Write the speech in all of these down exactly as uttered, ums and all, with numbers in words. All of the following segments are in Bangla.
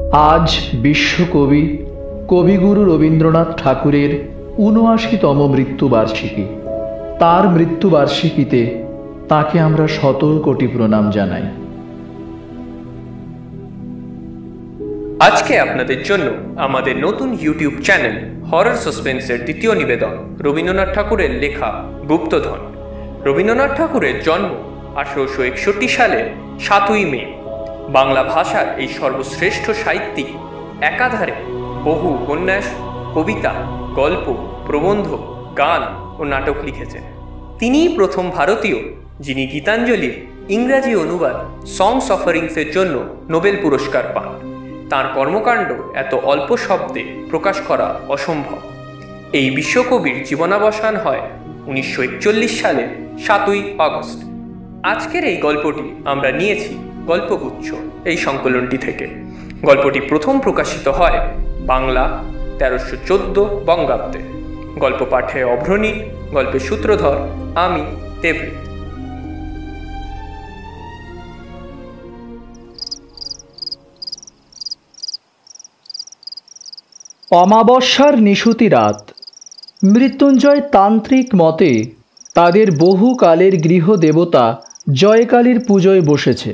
আজ বিশ্বকবি কবিগুরু রবীন্দ্রনাথ ঠাকুরের ঊনআশিতম মৃত্যুবার্ষিকী। তার মৃত্যুবার্ষিকীতে তাকে আমরা শত কোটি প্রণাম জানাই। আজকে আপনাদের জন্য আমাদের নতুন ইউটিউব চ্যানেল হরর সাসপেন্সের দ্বিতীয় নিবেদন রবীন্দ্রনাথ ঠাকুরের লেখা গুপ্তধন। রবীন্দ্রনাথ ঠাকুরের জন্ম আঠারোশো একষট্টি সালের সাতই মে। বাংলা ভাষার এই সর্বশ্রেষ্ঠ সাহিত্যিক একাধারে বহু উপন্যাস, কবিতা, গল্প, প্রবন্ধ, গান ও নাটক লিখেছেন। তিনিই প্রথম ভারতীয় যিনি গীতাঞ্জলির ইংরাজি অনুবাদ সংস অফারিংসের জন্য নোবেল পুরস্কার পান। তাঁর কর্মকাণ্ড এত অল্প শব্দে প্রকাশ করা অসম্ভব। এই বিশ্বকবির জীবনাবসান হয় উনিশশো একচল্লিশ সালের সাতই আগস্ট। আজকের এই গল্পটি আমরা নিয়েছি গল্পগুচ্ছ এই সংকলনটি থেকে। গল্পটি প্রথম প্রকাশিত হয় বাংলা তেরোশো চোদ্দ বঙ্গাব্দে। গল্প পাঠে অভ্রনী, গল্পের সূত্রধর আমি দেবৃত। অমাবস্যার নিশুতি রাত। মৃত্যুঞ্জয় তান্ত্রিক মতে তাদের বহুকালের গৃহদেবতা জয়কালীর পুজোয় বসেছে।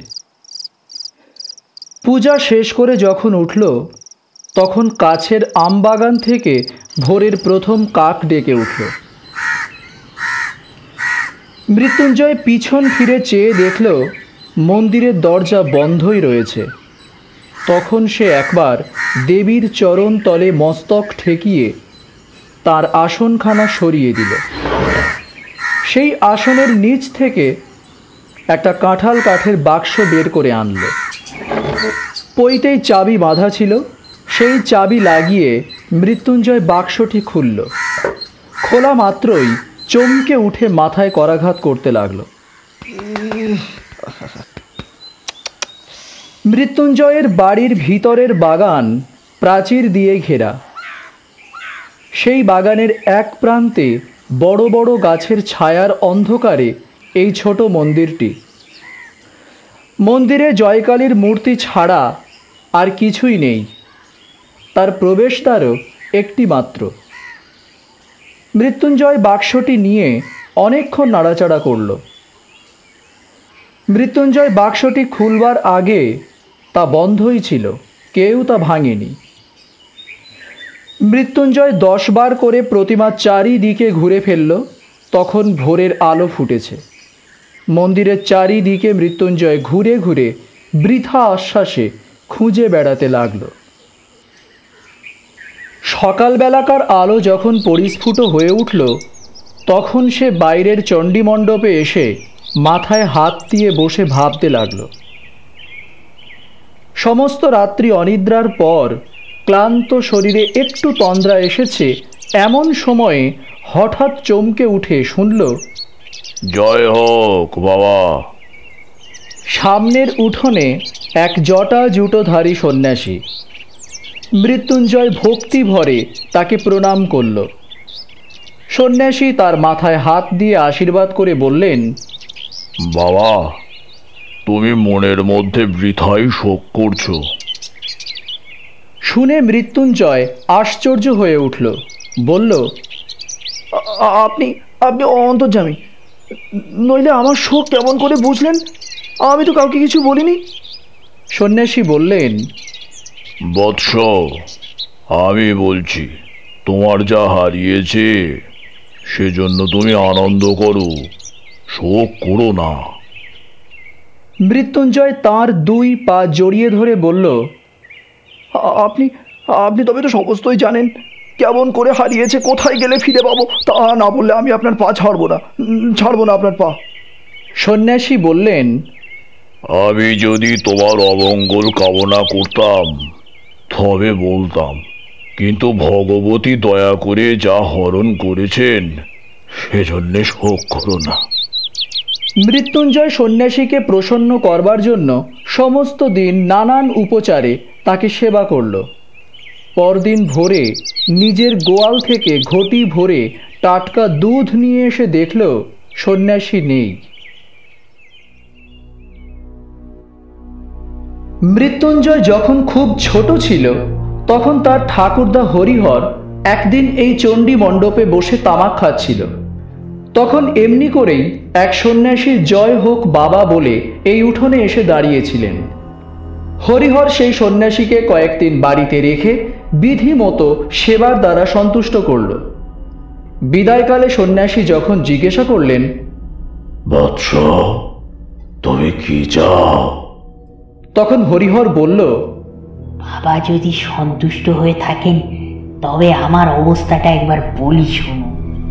পূজা শেষ করে যখন উঠল তখন কাছের আমবাগান থেকে ভোরের প্রথম কাক ডেকে উঠল। মৃত্যুঞ্জয় পিছন ফিরে চেয়ে দেখল মন্দিরের দরজা বন্ধই রয়েছে। তখন সে একবার দেবীর চরণ তলে মস্তক ঠেকিয়ে তার আসনখানা সরিয়ে দিল। সেই আসনের নিচ থেকে একটা কাঁঠাল কাঠের বাক্স বের করে আনল। পইতেই চাবি বাঁধা ছিল। সেই চাবি লাগিয়ে মৃত্যুঞ্জয় বাক্সটি খুলল। খোলা মাত্রই চমকে উঠে মাথায় করাঘাত করতে লাগল। মৃত্যুঞ্জয়ের বাড়ির ভিতরের বাগান প্রাচীর দিয়ে ঘেরা। সেই বাগানের এক প্রান্তে বড় বড় গাছের ছায়ার অন্ধকারে এই ছোট মন্দিরটি। মন্দিরে জয়কালীর মূর্তি ছাড়া আর কিছুই নেই। তার প্রবেশদ্বারও একটি মাত্র। মৃত্যুঞ্জয় বাক্সটি নিয়ে অনেকক্ষণ নাড়াচাড়া করল। মৃত্যুঞ্জয় বাক্সটি খুলবার আগে তা বন্ধই ছিল, কেউ তা ভাঙেনি। মৃত্যুঞ্জয় দশ বার করে প্রতিমা চারিদিকে ঘুরে ফেলল। তখন ভোরের আলো ফুটেছে। মন্দিরের চারিদিকে মৃত্যুঞ্জয় ঘুরে ঘুরে বৃথা আশ্বাসে খুঁজে বেড়াতে লাগল। সকালবেলাকার আলো যখন পরিস্ফুট হয়ে উঠল তখন সে বাইরের চণ্ডীমণ্ডপে এসে মাথায় হাত দিয়ে বসে ভাবতে লাগল। সমস্ত রাত্রি অনিদ্রার পর ক্লান্ত শরীরে একটু তন্দ্রা এসেছে এমন সময়ে হঠাৎ চমকে উঠে শুনল, জয় হোক বাবা। সামনের উঠোনে এক জটা জুটোধারী সন্ন্যাসী। মৃত্যুঞ্জয় ভক্তি ভরে তাকে প্রণাম করল। সন্ন্যাসী তার মাথায় হাত দিয়ে আশীর্বাদ করে বললেন, বাবা, তুমি মনের মধ্যে বৃথাই শোক করছো। শুনে মৃত্যুঞ্জয় আশ্চর্য হয়ে উঠল। বলল, আপনি আপনি অন্তর্যামী, নইলে আমার শোক কেমন করে বুঝলেন? আমি তো কাউকে কিছু বলিনি। সন্ন্যাসী বললেন, বৎস, আমি বলছি, তোমার যা হারিয়েছে সেজন্য তুমি আনন্দ করো, শোক করো না। মৃত্যুঞ্জয় তাঁর দুই পা জড়িয়ে ধরে বলল, আপনি আপনি তবে তো সমস্তই জানেন। কেমন করে হারিয়েছে, কোথায় গেলে ফিরে পাবো, তা না বললে আমি আপনার পা ছাড়বো না, ছাড়বো না আপনার পা। সন্ন্যাসী বললেন, আমি যদি তোমার অমঙ্গল কামনা করতাম তবে বলতাম, কিন্তু ভগবতী দয়া করে যা হরণ করেছেন সেজন্যে শোক করো না। মৃত্যুঞ্জয় সন্ন্যাসীকে প্রসন্ন করবার জন্য সমস্ত দিন নানান উপচারে তাকে সেবা করল। পরদিন ভোরে নিজের গোয়াল থেকে ঘটি ভরে টাটকা দুধ নিয়ে এসে দেখল সন্ন্যাসী নেই। মৃত্যুঞ্জয় যখন খুব ছোট ছিল তখন তার ঠাকুরদা হরিহর একদিন এই চণ্ডী মণ্ডপে বসে তামাক খাচ্ছিল। তখন এমনি করেই এক সন্ন্যাসী জয় হোক বাবা বলে এই উঠোনে এসে দাঁড়িয়েছিলেন। হরিহর সেই সন্ন্যাসীকে কয়েকদিন বাড়িতে রেখে বিধি মতো সেবার দ্বারা সন্তুষ্ট করল। বিদায়কালে সন্ন্যাসী যখন জিজ্ঞাসা করলেন, বৎস, তুমি কি চাও? তখন হরিহর বলল, বাবা যদি সন্তুষ্ট হয়ে থাকেন তবে আমার অবস্থাটা একবার বলি শুনুন।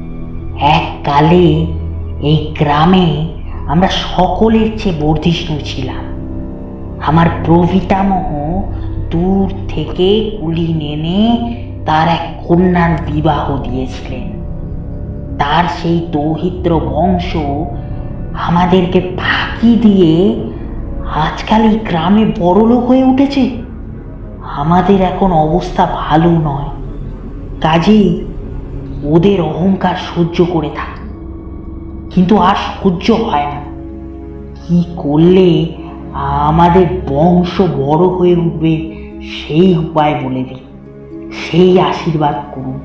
এককালে এই গ্রামে আমরা সকলের চেয়ে বর্ধিষ্ণু ছিলাম। আমার প্রপিতামহ দূর থেকে কুলীন এনে তার এক কন্যার বিবাহ দিয়েছিলেন। তার সেই দৌহিত্র বংশ আমাদেরকে ফাঁকি দিয়ে আজকাল এই গ্রামে বড়লোক হয়ে উঠেছে। আমাদের এখন অবস্থা ভালো নয়, কাজেই ওদের অহংকার সহ্য করে থাকি, কিন্তু আর সহ্য হয় না। কি করলে আমাদের বংশ বড় হয়ে উঠবে সেই উপায় বলে দিন, সেই আশীর্বাদ করুন।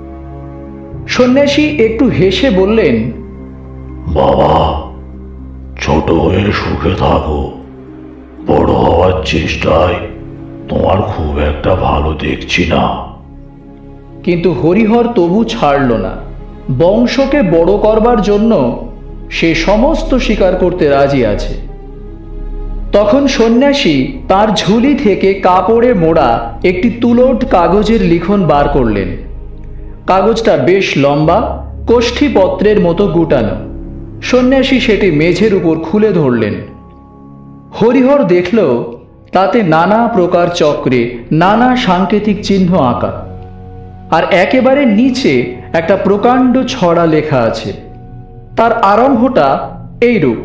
সন্ন্যাসী একটু হেসে বললেন, বাবা, ছোট হয়ে সুখে থাকো। বড় হওয়ার চেষ্টায় তোমার খুব একটা ভালো দেখছি না। কিন্তু হরিহর তবু ছাড়ল না। বংশকে বড় করবার জন্য সে সমস্ত স্বীকার করতে রাজি আছে। তখন সন্ন্যাসী তার ঝুলি থেকে কাপড়ে মোড়া একটি তুলোট কাগজের লিখন বার করলেন। কাগজটা বেশ লম্বা, কোষ্ঠীপত্রের মতো গুটানো। সন্ন্যাসী সেটি মেঝের উপর খুলে ধরলেন। হরিহর দেখল তাতে নানা প্রকার চক্রে নানা সাংকেতিক চিহ্ন আঁকা, আর একেবারে নিচে একটা প্রকাণ্ড ছড়া লেখা আছে। তার আরম্ভটা এইরূপ: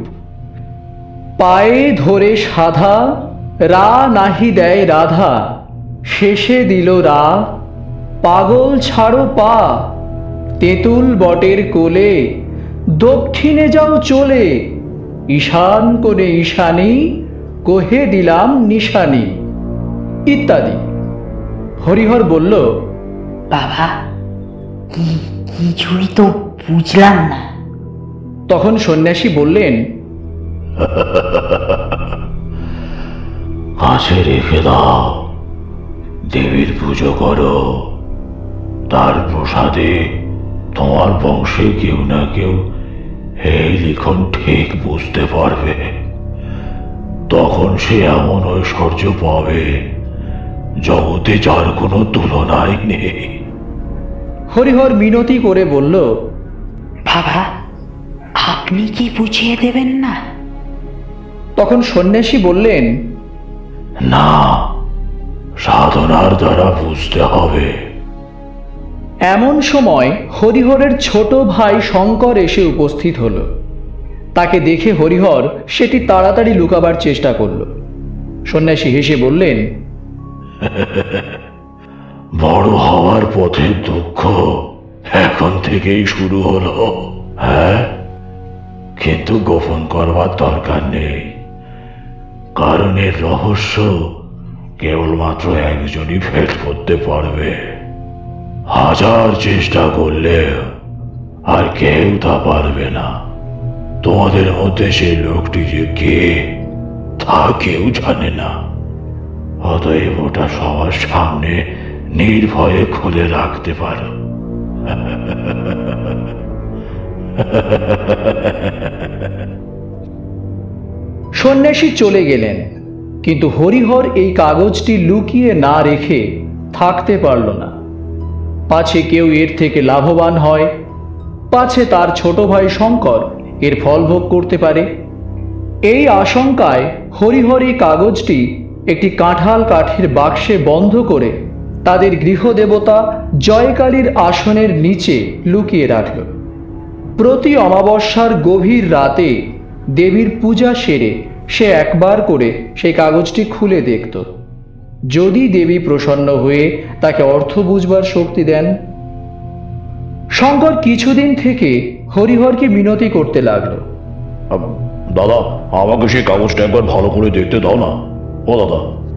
পায়ে ধরে সাধা, রা নাহি দেয় রাধা, শেষে দিল রা, পাগল ছাড়ো পা, তেঁতুল বটের কোলে, দক্ষিণে যাও চলে, ঈশান কোণে ঈশানী, কহে দিলাম নিশানি, ইত্যাদি। হরিহর বলল, বাবা, কি কিছুই তো বুঝলাম না। তখন সন্ন্যাসী বললেন, কাছে রেখে দাও, দেবীর পুজো করো। তার প্রসাদে তোমার বংশে কেউ না কেউ এই লিখন ঠিক বুঝতে পারবে। তখন সে এমন ঐশ্বর্য পাবে জগতে যার কোনো তুলনাই নেই। হরিহর মিনতি করে বলল, বাবা, আপনি কি বুঝিয়ে দেবেন না? তখন সন্ন্যাসী বললেন, না, সাধনার দ্বারা বুঝতে হবে। এমন সময় হরিহরের ছোট ভাই শঙ্কর এসে উপস্থিত হল। তাকে দেখে হরিহর সেটি তাড়াতাড়ি লুকাবার চেষ্টা করল। সন্ন্যাসী হেসে বললেন, বড় হওয়ার পথের দুঃখ এখন থেকেই শুরু হলো। হ্যাঁ, কিন্তু গোপন করবার দরকার নেই, কারণ এর রহস্য কেবলমাত্র একজনই ভেদ করতে পারবে। হাজার চেষ্টা করলে আর কেউ তা পারবে না। তোমাদের মধ্যে সেই লোকটি যে কে তা কেউ জানে না। অতএব ওটা সবার সামনে নির্ভয়ে খুলে রাখতে পারো। সন্ন্যাসী চলে গেলেন, কিন্তু হরিহর এই কাগজটি লুকিয়ে না রেখে থাকতে পারল না। পাছে কেউ এর থেকে লাভবান হয়, পাছে তার ছোট ভাই শঙ্কর এর ফল ভোগ করতে পারে। এই আশঙ্কায় হরিহর এই কাগজটি একটি কাঁঠাল কাঠের বাক্সে বন্ধ করে তাদের গৃহদেবতা জয়কালীর আসনের নিচে লুকিয়ে রাখল। প্রতি অমাবস্যার গভীর রাতে দেবীর পূজা সেরে সে একবার করে সেই কাগজটি খুলে দেখত। যদি দেবী প্রসন্ন হয়ে তাকে অর্থ বুঝবার শক্তি দেন। শঙ্কর কিছুদিন থেকে হরিহরকে মিনতি করতে লাগলো, দাদা, আমাকে সেই কাগজটা একবার ভালো করে দেখতে দাও না। ও দাদা,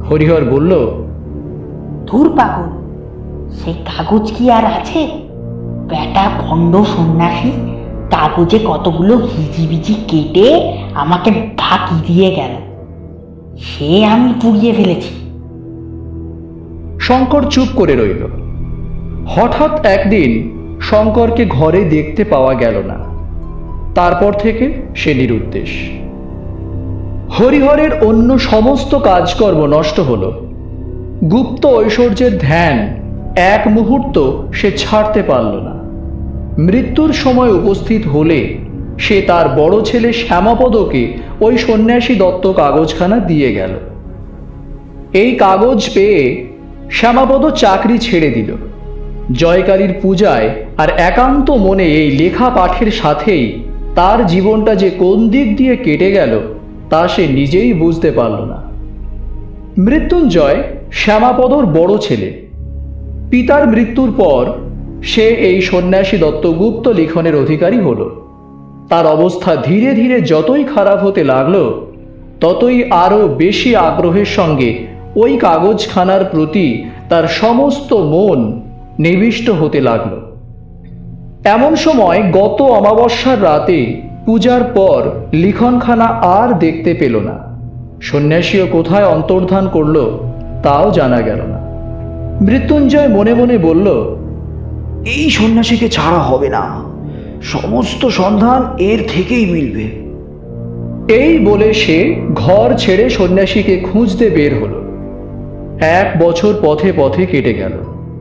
হরিহর বলল, ধুর পাগল, সে কাগজ কি আর আছে? বেটা ভণ্ড সন্ন্যাসী কাগজে কতগুলো হিজিবিজি কেটে আমাকে ফাঁকি দিয়ে গেল, সে আমি পুড়িয়ে ফেলেছি। শঙ্কর চুপ করে রইল। হঠাৎ একদিন শঙ্করকে ঘরে দেখতে পাওয়া গেল না। তারপর থেকে সে নিরুদ্দেশ। হরিহরের অন্য সমস্ত কাজকর্ম নষ্ট হল। গুপ্ত ঐশ্বর্যের ধ্যান এক মুহূর্ত সে ছাড়তে পারল না। মৃত্যুর সময় উপস্থিত হলে সে তার বড় ছেলে শ্যামাপদকে ওই সন্ন্যাসী দত্ত কাগজখানা দিয়ে গেল। এই কাগজ পেয়ে শ্যামাপদ চাকরি ছেড়ে দিল। জয়কালীর পূজায় আর একান্ত মনে এই লেখা পাঠের সাথেই তার জীবনটা যে কোন দিক দিয়ে কেটে গেল তা সে নিজেই বুঝতে পারল না। মৃত্যুঞ্জয় শ্যামাপদর বড় ছেলে। পিতার মৃত্যুর পর সে এই সন্ন্যাসী দত্তগুপ্ত লিখনের অধিকারী হল। তার অবস্থা ধীরে ধীরে যতই খারাপ হতে লাগল, ততই আরও বেশি আগ্রহের সঙ্গে ওই কাগজখানার প্রতি তার সমস্ত মন নিবিষ্ট হতে লাগল। এমন সময় গত অমাবস্যার রাতে পূজার পর লিখনখানা আর দেখতে পেল না। সন্ন্যাসীও কোথায় অন্তর্ধান করল তাও জানা গেল না। মৃত্যুঞ্জয় মনে মনে বলল, এই সন্ন্যাসীকে ছাড়া হবে না, সমস্ত সন্ধান এর থেকেই মিলবে। এই বলে সে ঘর ছেড়ে সন্ন্যাসীকে খুঁজতে বের হল। এক বছর পথে পথে কেটে গেল।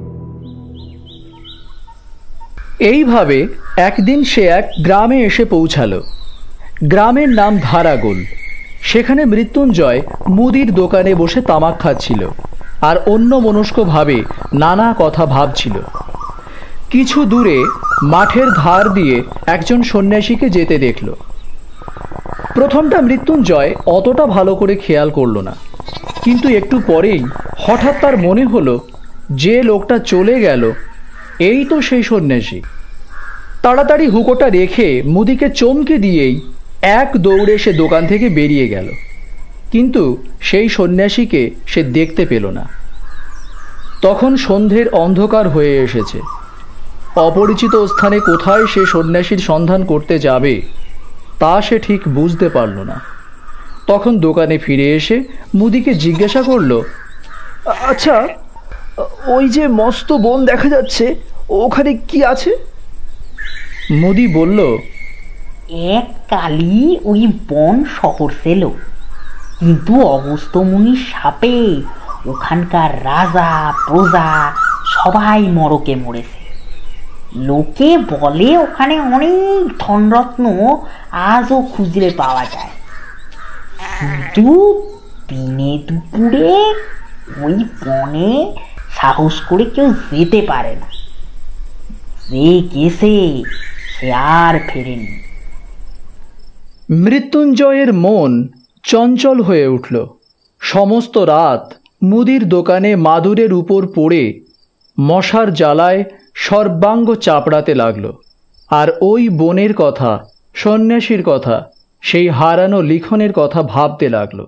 এইভাবে একদিন সে এক গ্রামে এসে পৌঁছালো। গ্রামের নাম ধারাগোল। সেখানে মৃত্যুঞ্জয় মুদির দোকানে বসে তামাক খাচ্ছিল আর অন্য মনস্কভাবে নানা কথা ভাবছিল। কিছু দূরে মাঠের ধার দিয়ে একজন সন্ন্যাসীকে যেতে দেখল। প্রথমটা মৃত্যুঞ্জয় অতটা ভালো করে খেয়াল করল না, কিন্তু একটু পরেই হঠাৎ তার মনে হলো যে লোকটা চলে গেল এই তো সেই সন্ন্যাসী। তাড়াতাড়ি হুকোটা রেখে মুদিকে চমকে দিয়েই এক দৌড়ে সে দোকান থেকে বেরিয়ে গেল, কিন্তু সেই সন্ন্যাসীকে সে দেখতে পেল না। তখন সন্ধ্যের অন্ধকার হয়ে এসেছে। অপরিচিত স্থানে কোথায় সে সন্ন্যাসীর সন্ধান করতে যাবে তা সে ঠিক বুঝতে পারল না। তখন দোকানে ফিরে এসে মুদিকে জিজ্ঞাসা করল, আচ্ছা, ওই যে মস্ত বন দেখা যাচ্ছে, ওখানে কি আছে? মুদি বলল, এক কালি ওই বন শহর ছিল, কিন্তু অগস্ত্যমুনির শাপে ওখানকার রাজা প্রজা সবাই মরকে মরেছে। লোকে বলে ওখানে অনেক ধনরত্ন আজও খুঁজলে পাওয়া যায়, কিন্তু দিনে দুপুরে ওই বনে সাহস করে কেউ যেতে পারে না। যে গেছে সে আর ফেরেনি। মৃত্যুঞ্জয়ের মন চঞ্চল হয়ে উঠল। সমস্ত রাত মুদির দোকানে মাদুরের উপর পড়ে মশার জ্বালায় সর্বাঙ্গ চাপড়াতে লাগল। আর ওই বনের কথা, সন্ন্যাসীর কথা, সেই হারানো লিখনের কথা ভাবতে লাগল।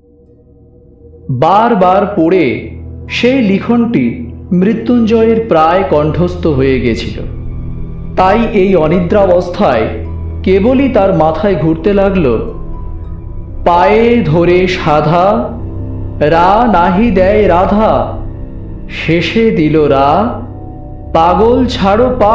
বারবার পড়ে সেই লিখনটি মৃত্যুঞ্জয়ের প্রায় কণ্ঠস্থ হয়ে গেছিল। তাই এই অনিদ্রাবস্থায় কেবলই তার মাথায় ঘুরতে লাগল, পায়ে ধরে সাধা রা নাহি দেয় রাধা, শেষে দিল রা পাগল ছাড়ো পা।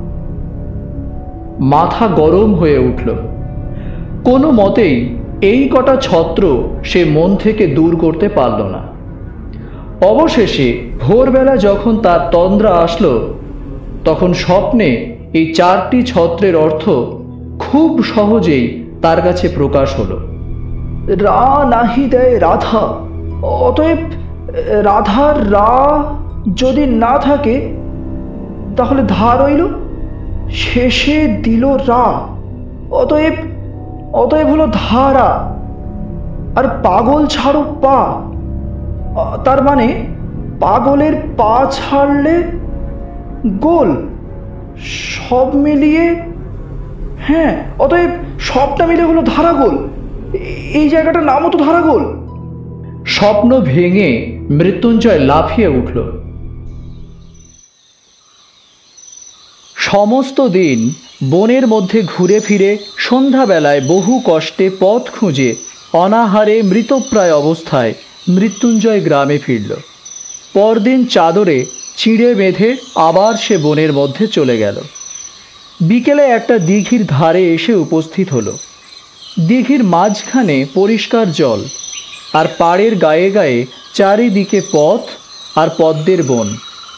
মাথা গরম হয়ে উঠল। কোনো মতেই এই কটা ছত্র সে মন থেকে দূর করতে পারল না। অবশেষে ভোরবেলা যখন তার তন্দ্রা আসলো, তখন স্বপ্নে এই চারটি ছত্রের অর্থ খুব সহজেই তার কাছে প্রকাশ হলো। রা নাহি দেয় রাধা, অতএব রাধার রা যদি না থাকে তাহলে ধা রইল, শেষে দিল রা, অতএব অতএব হলো ধারা। আর পাগল ছাড়ো পা, তার মানে পাগলের পা ছাড়লে গোল। সব মিলিয়ে, হ্যাঁ, অতএব সবটা মিলে হলো ধারাগোল। এই জায়গাটার নামও তো ধারাগোল। স্বপ্ন ভেঙে মৃত্যুঞ্জয় লাফিয়ে উঠল। সমস্ত দিন বনের মধ্যে ঘুরে ফিরে সন্ধ্যাবেলায় বহু কষ্টে পথ খুঁজে অনাহারে মৃতপ্রায় অবস্থায় মৃত্যুঞ্জয় গ্রামে ফিরল। পরদিন চাদরে চিঁড়ে বেঁধে আবার সে বনের মধ্যে চলে গেল। বিকেলে একটা দিঘির ধারে এসে উপস্থিত হলো। দিঘির মাঝখানে পরিষ্কার জল, আর পাড়ের গায়ে গায়ে চারিদিকে পথ আর পদ্মের বন।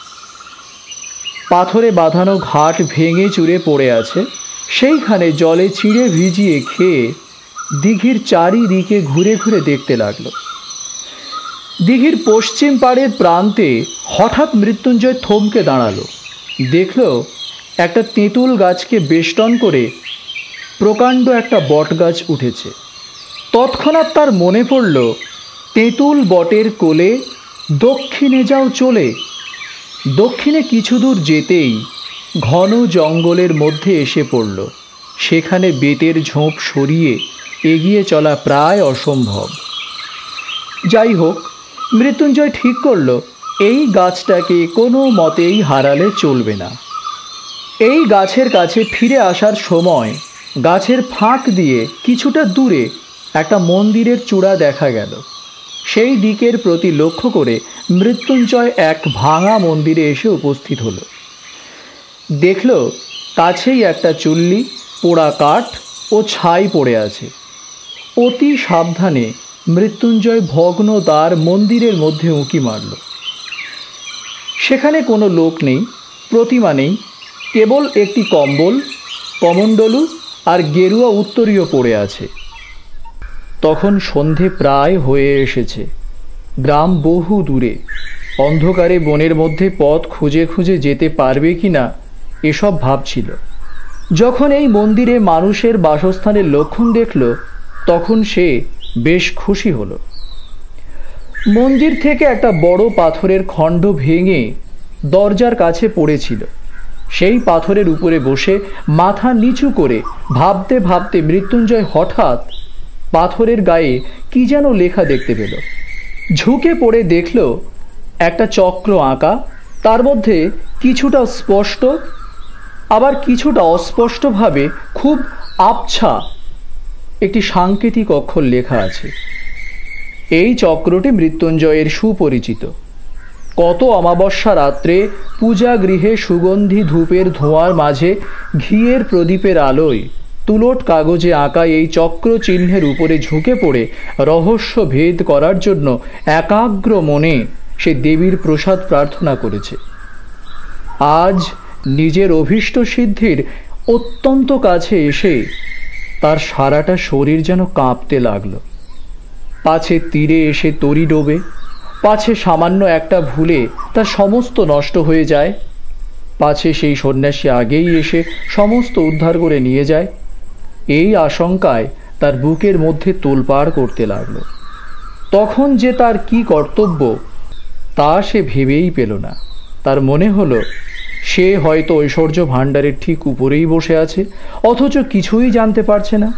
পাথরে বাঁধানো ঘাট ভেঙে চুরে পড়ে আছে। সেইখানে জলে চিঁড়ে ভিজিয়ে খেয়ে দিঘির চারিদিকে ঘুরে ঘুরে দেখতে লাগলো। দিঘির পশ্চিম পাড়ের প্রান্তে হঠাৎ মৃত্যুঞ্জয় থমকে দাঁড়ালো। দেখল একটা তেঁতুল গাছকে বেষ্টন করে প্রকাণ্ড একটা বট গাছ উঠেছে। তৎক্ষণাৎ তার মনে পড়ল, তেঁতুল বটের কোলে দক্ষিণে যাও চলে। দক্ষিণে কিছু দূর যেতেই ঘন জঙ্গলের মধ্যে এসে পড়ল। সেখানে বেতের ঝোপ সরিয়ে এগিয়ে চলা প্রায় অসম্ভব। যাই হোক, মৃত্যুঞ্জয় ঠিক করল এই গাছটাকে কোনো মতেই হারালে চলবে না। এই গাছের কাছে ফিরে আসার সময় গাছের ফাঁক দিয়ে কিছুটা দূরে একটা মন্দিরের চূড়া দেখা গেল। সেই দিকের প্রতি লক্ষ্য করে মৃত্যুঞ্জয় এক ভাঙা মন্দিরে এসে উপস্থিত হলো। দেখল কাছেই একটা চুল্লি, পোড়া কাঠ ও ছাই পড়ে আছে। অতি সাবধানে মৃত্যুঞ্জয় ভগ্ন দ্বার মন্দিরের মধ্যে উঁকি মারল। সেখানে কোনো লোক নেই, প্রতিমা নেই, কেবল একটি কম্বল, কমণ্ডলু আর গেরুয়া উত্তরীয় পড়ে আছে। তখন সন্ধে প্রায় হয়ে এসেছে। গ্রাম বহু দূরে। অন্ধকারে বনের মধ্যে পথ খুঁজে খুঁজে যেতে পারবে কি না এসব ভাবছিল। যখন এই মন্দিরে মানুষের বাসস্থানের লক্ষণ দেখল, তখন সে বেশ খুশি হলো। মন্দির থেকে একটা বড় পাথরের খণ্ড ভেঙে দরজার কাছে পড়েছিল। সেই পাথরের উপরে বসে মাথা নিচু করে ভাবতে ভাবতে মৃত্যুঞ্জয় হঠাৎ পাথরের গায়ে কি যেন লেখা দেখতে পেল। ঝুঁকে পড়ে দেখল একটা চক্র আঁকা, তার মধ্যে কিছুটা স্পষ্ট আবার কিছুটা অস্পষ্টভাবে খুব আবছা একটি সাংকেতিক অক্ষর লেখা আছে। এই চক্রটি মৃত্যুঞ্জয়ের সুপরিচিত। কত অমাবস্যা রাত্রে পূজা গৃহে সুগন্ধি ধূপের ধোঁয়ার মাঝে ঘিয়ের প্রদীপের আলোয় তুলট কাগজে আঁকা এই চক্র চিহ্নের উপরে ঝুঁকে পড়ে রহস্য ভেদ করার জন্য একাগ্র মনে সে দেবীর প্রসাদ প্রার্থনা করেছে। আজ নিজের অভীষ্ট সিদ্ধির অত্যন্ত কাছে এসে তার সারাটা শরীর যেন কাঁপতে লাগল। পাছে তীরে এসে তরি ডোবে, পাছে সামান্য একটা ভুলে তার সমস্ত নষ্ট হয়ে যায়, পাছে সেই সন্ন্যাসী আগেই এসে সমস্ত উদ্ধার করে নিয়ে যায়। এই আশঙ্কায় তার বুকের মধ্যে তোলপাড় করতে লাগল। তখন যে তার কি কর্তব্য তা সে ভেবেই পেল না। তার মনে হলো সে হয়তো ঐশ্বর্য ভাণ্ডারের ঠিক উপরেই বসে আছে, অথচ কিছুই জানতে পারছে না।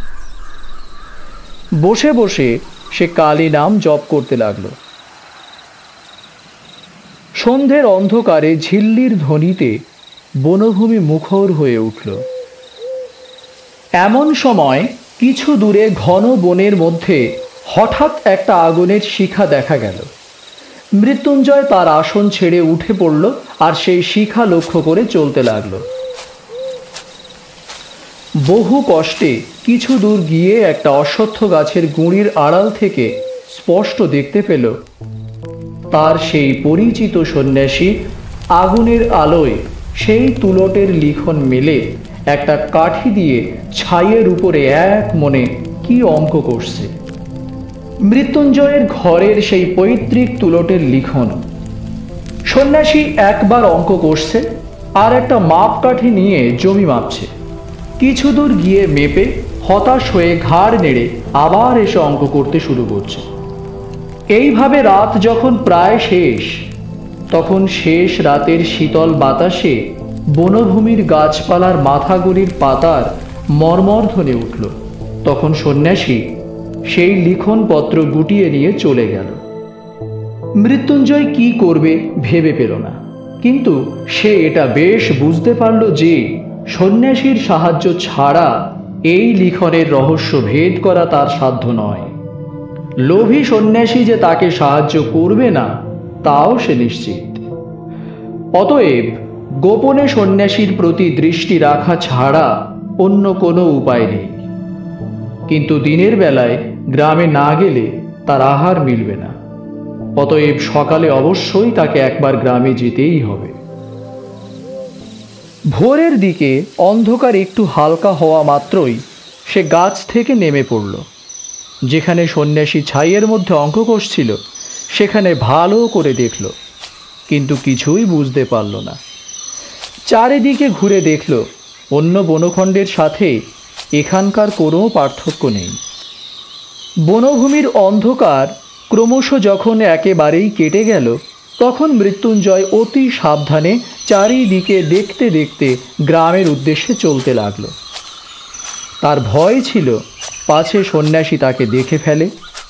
বসে বসে সে কালী নাম জপ করতে লাগল। সন্ধ্যের অন্ধকারে ঝিল্লির ধ্বনিতে বনভূমি মুখর হয়ে উঠল। এমন সময় কিছু দূরে ঘন বনের মধ্যে হঠাৎ একটা আগুনের শিখা দেখা গেল। মৃত্যুঞ্জয় তার আসন ছেড়ে উঠে পড়ল আর সেই শিখা লক্ষ্য করে চলতে লাগল। বহু কষ্টে কিছু দূর গিয়ে একটা অশ্বত্থ গাছের গুঁড়ির আড়াল থেকে স্পষ্ট দেখতে পেল তার সেই পরিচিত সন্ন্যাসী আগুনের আলোয় সেই তুলটের লিখন মেলে একটা কাঠি দিয়ে ছাইয়ের উপরে এক মনে কি অঙ্ক করছে। মৃত্যুঞ্জয়ের ঘরের সেই পৈতৃক তুলটের লিখন। সন্ন্যাসী একবার অঙ্ক করছে আর একটা মাপকাঠি নিয়ে জমি মাপছে। কিছু দূর গিয়ে মেপে হতাশ হয়ে ঘাড় নেড়ে আবার এসে অঙ্ক করতে শুরু করছে। এইভাবে রাত যখন প্রায় শেষ, তখন শেষ রাতের শীতল বাতাসে বনভূমির গাছপালার মাথাগুলির পাতার মর্মর্ধ্বনি উঠল। তখন সন্ন্যাসী সেই লিখনপত্র গুটিয়ে নিয়ে চলে গেল। মৃত্যুঞ্জয় কি করবে ভেবে পেল না, কিন্তু সে এটা বেশ বুঝতে পারল যে সন্ন্যাসীর সাহায্য ছাড়া এই লিখনের রহস্য ভেদ করা তার সাধ্য নয়। লোভী সন্ন্যাসী যে তাকে সাহায্য করবে না তাও সে নিশ্চিত। অতএব গোপনে সন্ন্যাসীর প্রতি দৃষ্টি রাখা ছাড়া অন্য কোনো উপায় নেই। কিন্তু দিনের বেলায় গ্রামে না গেলে তার আহার মিলবে না। অতএব সকালে অবশ্যই তাকে একবার গ্রামে যেতেই হবে। ভোরের দিকে অন্ধকার একটু হালকা হওয়া মাত্রই সে গাছ থেকে নেমে পড়ল। যেখানে সন্ন্যাসী ছাইয়ের মধ্যে অঙ্ক কষছিল সেখানে ভালো করে দেখল, কিন্তু কিছুই বুঝতে পারল না। চারিদিকে ঘুরে দেখল অন্য বনখণ্ডের সাথে এখানকার কোনো পার্থক্য নেই। বনভূমির অন্ধকার ক্রমশ যখন একেবারেই কেটে গেল, তখন মৃত্যুঞ্জয় অতি সাবধানে চারিদিকে দেখতে দেখতে গ্রামের উদ্দেশ্যে চলতে লাগল। তার ভয় ছিল পাছে সন্ন্যাসী তাকে দেখে ফেলে।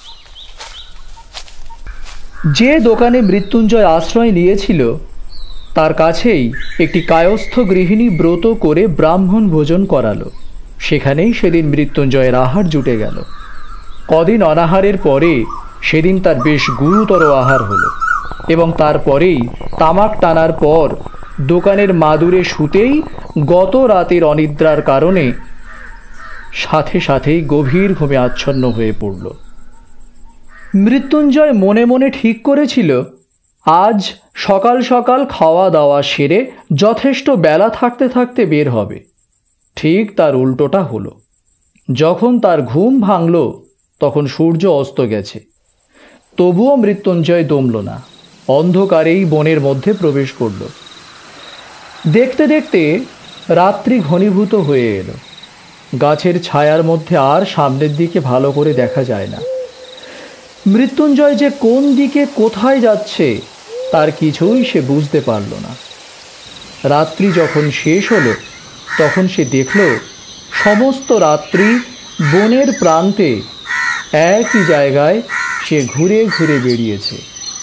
যে দোকানে মৃত্যুঞ্জয় আশ্রয় নিয়েছিল তার কাছেই একটি কায়স্থ গৃহিণী ব্রত করে ব্রাহ্মণ ভোজন করালো। সেখানেই সেদিন মৃত্যুঞ্জয়ের আহার জুটে গেল। কদিন অনাহারের পরে সেদিন তার বেশ গুরুতর আহার হলো, এবং তারপরেই তামাক টানার পর দোকানের মাদুরে শুতেই গত রাতের অনিদ্রার কারণে সাথে সাথেই গভীর ঘুমে আচ্ছন্ন হয়ে পড়ল। মৃত্যুঞ্জয় মনে মনে ঠিক করেছিল আজ সকাল সকাল খাওয়া দাওয়া সেরে যথেষ্ট বেলা থাকতে থাকতে বের হবে। ঠিক তার উল্টোটা হলো। যখন তার ঘুম ভাঙল তখন সূর্য অস্ত গেছে। তবুও মৃত্যুঞ্জয় দমল না, অন্ধকারেই বনের মধ্যে প্রবেশ করল। দেখতে দেখতে রাত্রি ঘনীভূত হয়ে এলো। গাছের ছায়ার মধ্যে আর সামনের দিকে ভালো করে দেখা যায় না। মৃত্যুঞ্জয় যে কোন দিকে কোথায় যাচ্ছে তার কিছুই সে বুঝতে পারল না। রাত্রি যখন শেষ হলো তখন সে দেখল সমস্ত রাত্রি বনের প্রান্তে একই জায়গায় সে ঘুরে ঘুরে বেরিয়েছে।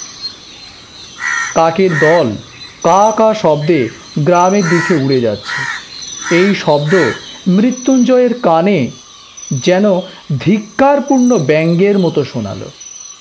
কাকের দল কা কা শব্দে গ্রামের দিকে উড়ে যাচ্ছে। এই শব্দ মৃত্যুঞ্জয়ের কানে যেন ধিক্কারপূর্ণ ব্যঙ্গের মতো শোনালো।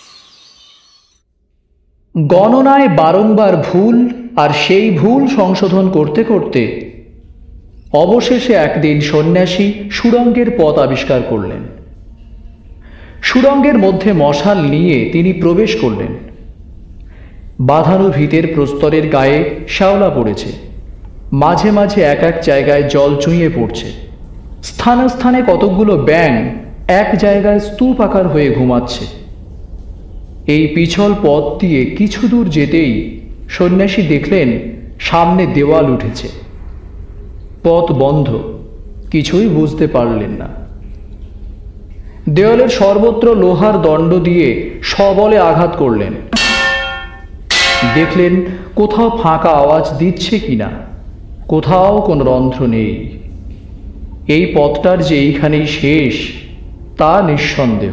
গণনায় বারংবার ভুল আর সেই ভুল সংশোধন করতে করতে অবশেষে একদিন সন্ন্যাসী সুড়ঙ্গের পথ আবিষ্কার করলেন। সুড়ঙ্গের মধ্যে মশাল নিয়ে তিনি প্রবেশ করলেন। বাঁধানো ভিতের প্রস্তরের গায়ে শ্যাওলা পড়েছে, মাঝে মাঝে এক এক জায়গায় জল চুঁইয়ে পড়ছে। স্থানে স্থানে কতকগুলো ব্যাঙ এক জায়গায় স্তূপ আকার হয়ে ঘুমাচ্ছে। এই পিছল পথ দিয়ে কিছু দূর যেতেই সন্ন্যাসী দেখলেন সামনে দেওয়াল উঠেছে। পথ বন্ধ, কিছুই বুঝতে পারলেন না। দেওয়ালের সর্বত্র লোহার দণ্ড দিয়ে সবলে আঘাত করলেন। দেখলেন কোথাও ফাঁকা আওয়াজ দিচ্ছে কিনা, কোথাও কোনো রন্ধ্র নেই। এই পথটার যে এইখানেই শেষ তা নিঃসন্দেহ।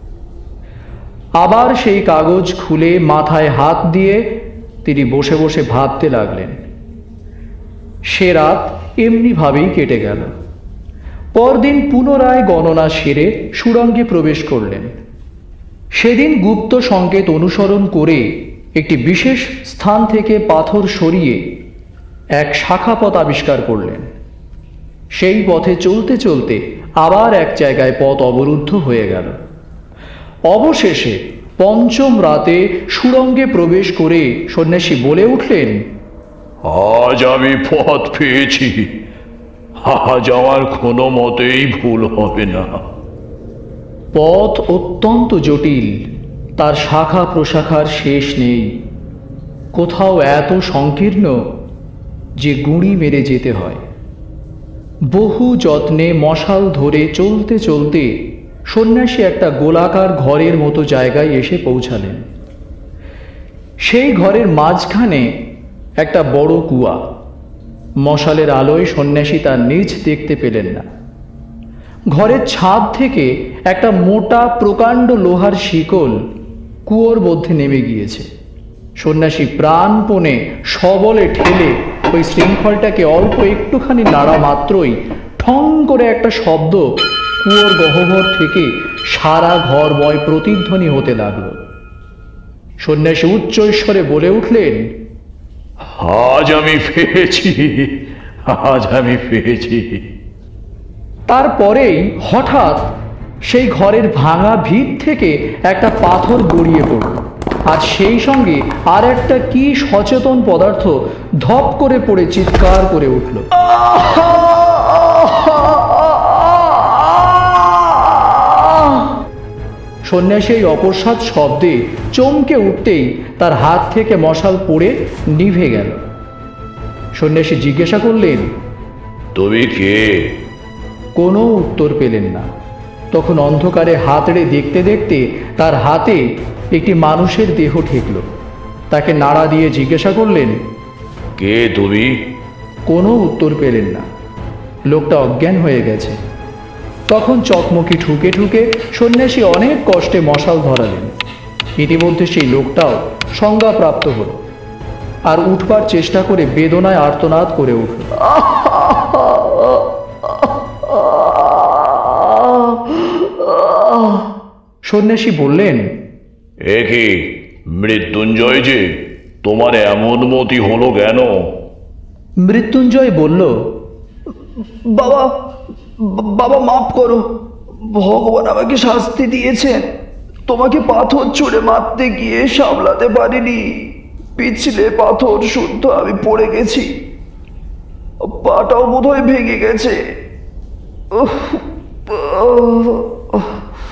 আবার সেই কাগজ খুলে মাথায় হাত দিয়ে তিনি বসে বসে ভাবতে লাগলেন। সে রাত এমনিভাবেই কেটে গেল। পরদিন পুনরায় গণনা সেরে সুড়ঙ্গে প্রবেশ করলেন। সেদিন গুপ্ত সংকেত অনুসরণ করে একটি বিশেষ স্থান থেকে পাথর সরিয়ে এক শাখা পথ আবিষ্কার করলেন। সেই পথে চলতে চলতে আবার এক জায়গায় পথ অবরুদ্ধ হয়ে গেল। অবশেষে পঞ্চম রাতে সুড়ঙ্গে প্রবেশ করে সন্ন্যাসী বলে উঠলেন, আজ আমি পথ পেয়েছি, আজ আমার কোনো মতেই ভুল হবে না। পথ অত্যন্ত জটিল, তার শাখা প্রশাখার শেষ নেই। কোথাও এত সংকীর্ণ যে গুঁড়ি মেরে যেতে হয়। বহু যত্নে মশাল ধরে চলতে চলতে সন্ন্যাসী একটা গোলাকার ঘরের মতো জায়গায় এসে পৌঁছালেন। সেই ঘরের মাঝখানে একটা বড় কুয়া। মশালের আলোয় সন্ন্যাসী তার নিচ দেখতে পেলেন না। ঘরের ছাদ থেকে একটা মোটা প্রকাণ্ড লোহার শিকল কুয়োর মধ্যে নেমে গিয়েছে। সন্ন্যাসী প্রাণপণে সবলে ঠেলে ওই শৃঙ্খলটাকে অল্প একটুখানি নাড়া মাত্রই ঠং করে একটা শব্দ কুয়োর গহ্বর থেকে সারা ঘরময় প্রতিধ্বনি হতে লাগলো। সন্ন্যাসী উচ্চৈঃস্বরে বলে উঠলেন, আজ আমি পেয়েছি, আজ আমি পেয়েছি। তারপরেই হঠাৎ সেই ঘরের ভাঙা ভিত থেকে একটা পাথর গড়িয়ে পড়ল, আর সেই সঙ্গে আর একটা কি সচেতন পদার্থ ধপ করে পড়ে চিৎকার করে উঠল। সন্ন্যাসী এই অকস্মাৎ শব্দে চমকে উঠতেই তার হাত থেকে মশাল পড়ে নিভে গেল। সন্ন্যাসী জিজ্ঞাসা করলেন, তুমি কে? কোনো উত্তর পেলেন না। তখন অন্ধকারে হাতড়ে দেখতে দেখতে তার হাতে একটি মানুষের দেহ ঠেকল। তাকে নাড়া দিয়ে জিজ্ঞাসা করলেন, কে তুমি? কোনো উত্তর পেলেন না। লোকটা অজ্ঞান হয়ে গেছে। তখন চকমকি ঠুকে ঠুকে সন্ন্যাসী অনেক কষ্টে মশাল ধরালেন। ইতিমধ্যে সেই লোকটাও সংজ্ঞাপ্রাপ্ত হল, আর উঠবার চেষ্টা করে বেদনায় আর্তনাদ করে উঠল। সন্ন্যাসী বললেন, এ কি মৃত্যুঞ্জয় যে, তোমার এমন মতি হলো কেন? মৃত্যুঞ্জয় বলল, বাবা, বাবা মাফ করো। ভগবান আমাকে শাস্তি দিয়েছেন। তোমাকে পাথর ছুঁড়ে মারতে গিয়ে সামলাতে পারিনি। পিছলে পাথর শুদ্ধ আমি পড়ে গেছি। পাটাও বোধহয় ভেঙে গেছে। উফ, আহ,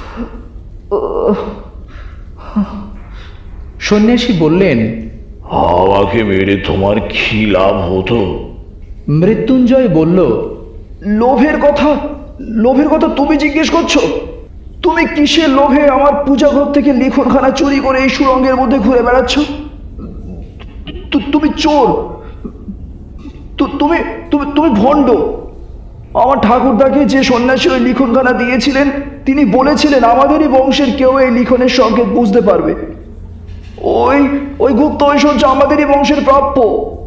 সন্ন্যাসী বললেন, আমাকে মেরে তোমার কি লাভ হতো? মৃত্যুঞ্জয় বলল, লোভের কথা লোভের কথা তুমি জিজ্ঞেস করছো? তুমি কিসের লোভে আমার পূজাঘর থেকে লিখনখানা চুরি করে এই সুড়ঙ্গের মধ্যে ঘুরে বেড়াচ্ছ? তু- তুমি চোর। তু- তুমি তুমি তুমি ভণ্ড। আমার ঠাকুরদাকে যে সন্ন্যাসী ওই লিখনখানা দিয়েছিলেন, তিনি বলেছিলেন আমাদেরই বংশের কেউ এই লিখনের সংকেত বুঝতে পারবে। ওই ওই গুপ্ত ঐশ্বর্য আমাদেরই বংশের প্রাপ্য।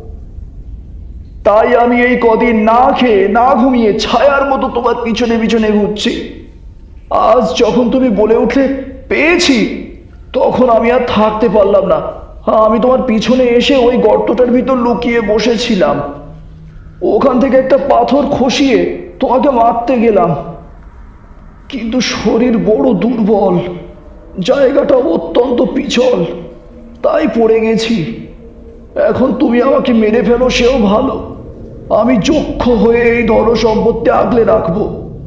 তাই আমি এই কদিন না খেয়ে না ঘুমিয়ে ছায়ার মতো তোমার পিছনে পিছনে ঘুরছি। আজ যখন তুমি বলে উঠলে পেয়েছি, তখন আমি আর থাকতে পারলাম না। আমি তোমার পিছনে এসে ওই গর্তটার ভিতর লুকিয়ে বসেছিলাম। ওখান থেকে একটা পাথর খসিয়ে তোমাকে মারতে গেলাম, কিন্তু শরীর বড় দুর্বল, জায়গাটা অত্যন্ত পিছল, তাই পড়ে গেছি। এখন তুমি আমাকে মেরে ফেলো সেও ভালো, আমি যক্ষ হয়ে এই ধন সম্পত্তি আগলে রাখবো।